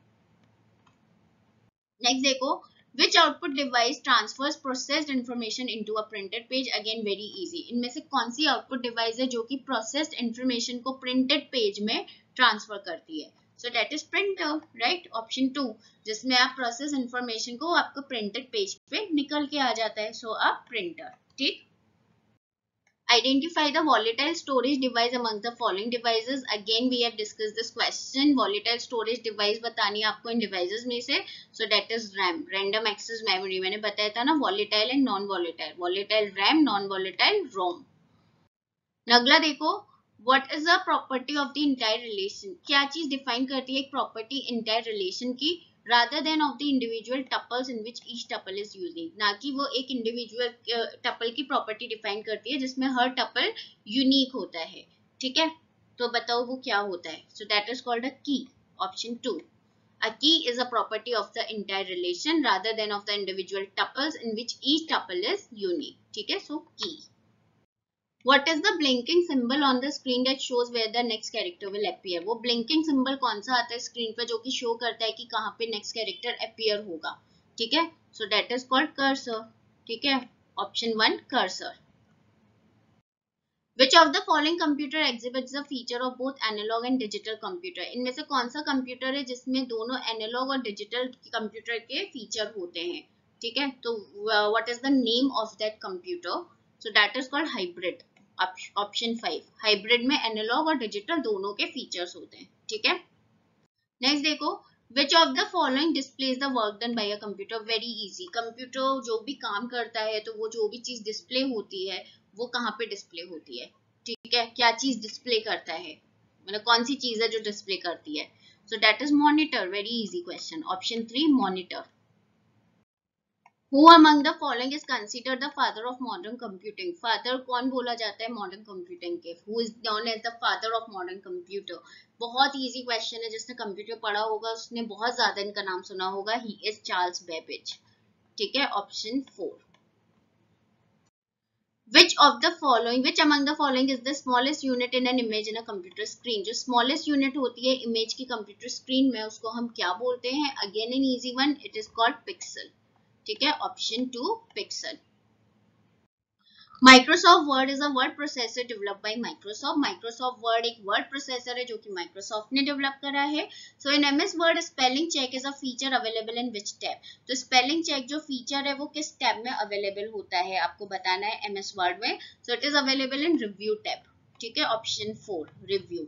नेक्स्ट देखो, Which output device transfers processed information into a printed page? Again very easy. इनमें से कौन सी आउटपुट डिवाइस है जो कि processed information को printed page में ट्रांसफर करती है? So that is printer, right? Option two, जिसमें आप process information को आपको printed page पे निकल के आ जाता है, so a printer, ठीक? Identify the volatile storage device among the following devices. Again we have discussed this question. Volatile storage device बतानी है आपको इन devices में से. So that is RAM, random access memory. मैंने बताया था ना volatile and non volatile. Volatile RAM, non volatile ROM. अगला देखो, what is the property of the entire relation? क्या चीज define करती है एक property entire relation की? rather than of the individual tuples in which each tuple is using. ना कि वो एक individual tuple की property define करती है जिसमें हर tuple unique होता है, ठीक है? तो बताओ वो क्या होता है? So that is called a key, option two. A key is a property of the entire relation rather than of the individual tuples in which each tuple is unique, ठीक है? So key. What is the blinking symbol on the screen that shows where the next character will appear? वो blinking symbol कौन सा आता है screen पर जो कि शो करता है कि कहाँ पे next character appear होगा, ठीक है? So that is called cursor, ठीक है? Option one, cursor. Which of the following computer exhibits the feature of both analog and digital computer? इनमें से कौन सा कंप्यूटर है जिसमें दोनों analog और digital computer के feature होते हैं, ठीक है? तो uh, what is the name of that computer? So that is called hybrid. Option five, hybrid में एनालॉग और डिजिटल दोनों के फीचर्स होते हैं, ठीक है? नेक्स्ट देखो, which of the following displays the work done by a computer? Very easy, computer जो भी काम करता है तो वो जो भी चीज डिस्प्ले होती है वो कहाँ पे डिस्प्ले होती है, ठीक है, क्या चीज डिस्प्ले करता है, मतलब कौन सी चीज है जो डिस्प्ले करती है? So that is monitor, very easy question, option three monitor. Who among the following is considered the father of modern computing? Father कौन बोला जाता है modern computing के? Who is known as the father of modern computer? बहुत easy question है, जिसने computer पढ़ा होगा उसने बहुत ज्यादा इनका नाम सुना होगा. He is Charles Babbage. ठीक है, option four. Which of the following, which among the following is the smallest unit in an image in a computer screen? जो smallest unit होती है image की computer screen में, उसको हम क्या बोलते हैं? Again an easy one, it is called pixel. ठीक है, option two pixel. Microsoft Word is a word processor develop by Microsoft. Microsoft Word एक वर्ड प्रोसेसर है जो कि माइक्रोसॉफ्ट ने डेवलप करा है. So in MS Word spelling check is a feature available in which tab? तो spelling check जो feature है वो किस टैब में अवेलेबल होता है आपको बताना है एमएस वर्ड में. So it is available in review tab. ठीक है, option four review.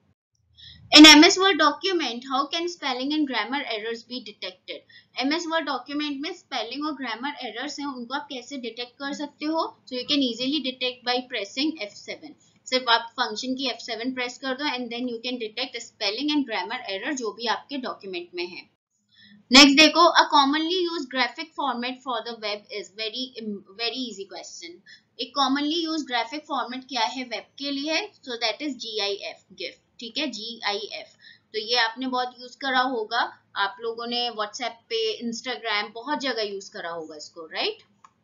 In M S Word document, how can spelling and grammar errors be detected? M S Word document में spelling और grammar errors हैं, उनको आप कैसे detect कर सकते हो? So you can easily detect by pressing F seven. सिर्फ आप function की F seven press कर दो and then you can detect spelling and grammar error जो भी आपके document में है. Next देखो, a commonly used graphic format for the web is very very easy question. एक commonly used graphic format क्या है web के लिए? So that is GIF, GIF. ठीक है, जी आई एफ. तो ये आपने बहुत यूज करा होगा, आप लोगों ने व्हाट्सएप पे, इंस्टाग्राम, बहुत जगह यूज करा होगा इसको, right?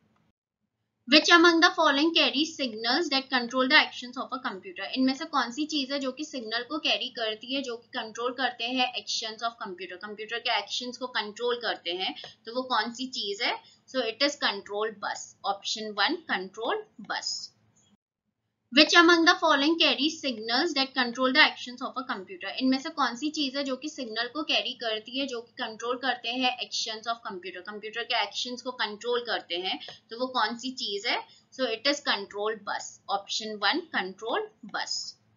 Which among the following carries signals that control the actions of a computer? इनमें से कौन सी चीज है जो कि सिग्नल को कैरी करती है, जो कि कंट्रोल करते हैं एक्शंस ऑफ कंप्यूटर, कंप्यूटर के एक्शंस को कंट्रोल करते हैं, तो वो कौन सी चीज है? So it is control bus. Option one control bus. Which among the following carries signals that control the actions of a computer? इनमें से कौन सी चीज है जो कि सिग्नल को कैरी करती है, जो कि कंट्रोल करते हैं एक्शंस ऑफ कंप्यूटर, कंप्यूटर के एक्शंस को कंट्रोल करते हैं, तो वो कौन सी चीज है? So it is control bus. Option one control bus.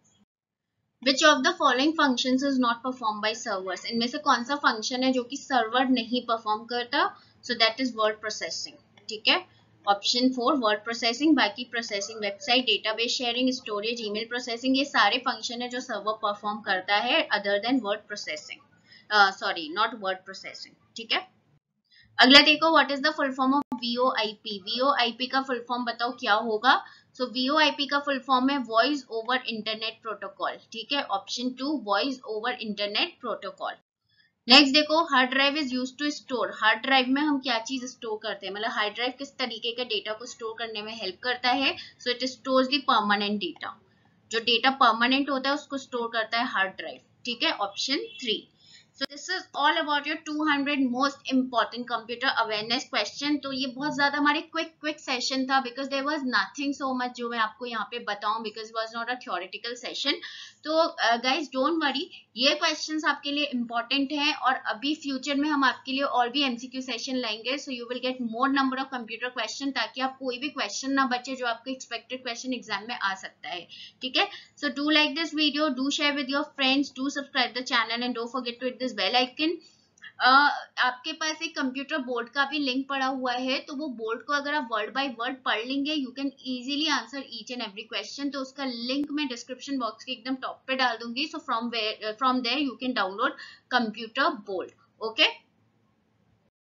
Which of the following functions is not performed by servers? इनमें से कौन सा फंक्शन है जो कि सर्वर नहीं परफॉर्म करता? So that is word processing. ठीक है, ऑप्शन फोर वर्ड प्रोसेसिंग. बाकी processing, website, database sharing, storage, email processing, ये सारे फंक्शन है जो सर्वर परफॉर्म करता है other than word processing. Sorry, not word processing. ठीक है, अगला देखो, what is the full form of VoIP? VoIP का फुल फॉर्म बताओ क्या होगा? सो वीओआईपी का फुल फॉर्म है वॉइस ओवर इंटरनेट प्रोटोकॉल. ठीक है, option two voice over internet protocol. Next देखो, hard drive is use to store. Hard drive में हम क्या चीज स्टोर करते हैं, मतलब हार्ड ड्राइव किस तरीके का डेटा को स्टोर करने में हेल्प करता है? So it stores the permanent data. जो डेटा परमानेंट होता है उसको स्टोर करता है हार्ड ड्राइव. ठीक है, option three. So this is all about your two hundred most important computer awareness question. तो ये बहुत ज्यादा हमारे quick quick session था because there was nothing so much जो मैं आपको यहाँ पे बताऊं because it was not a theoretical session. तो uh, guys don't worry, ये questions आपके लिए important हैं और अभी future में हम आपके लिए और भी M C Q session लाएंगे. So you will get more number of computer question ताकि आप कोई भी question ना बचे जो आपको expected question exam में आ सकता है. ठीक है, so do like this video, do share with your friends, do subscribe the channel and don't forget to hit this bell icon. Uh, आपके पास एक कंप्यूटर बोर्ड का भी लिंक पड़ा हुआ है, तो वो बोर्ड को अगर आप वर्ड बाय वर्ड पढ़ लेंगे you can easily answer each and every question. तो उसका लिंक मैं डिस्क्रिप्शन बॉक्स के एकदम टॉप पे डाल दूंगी. So from from there you can download computer board. Okay.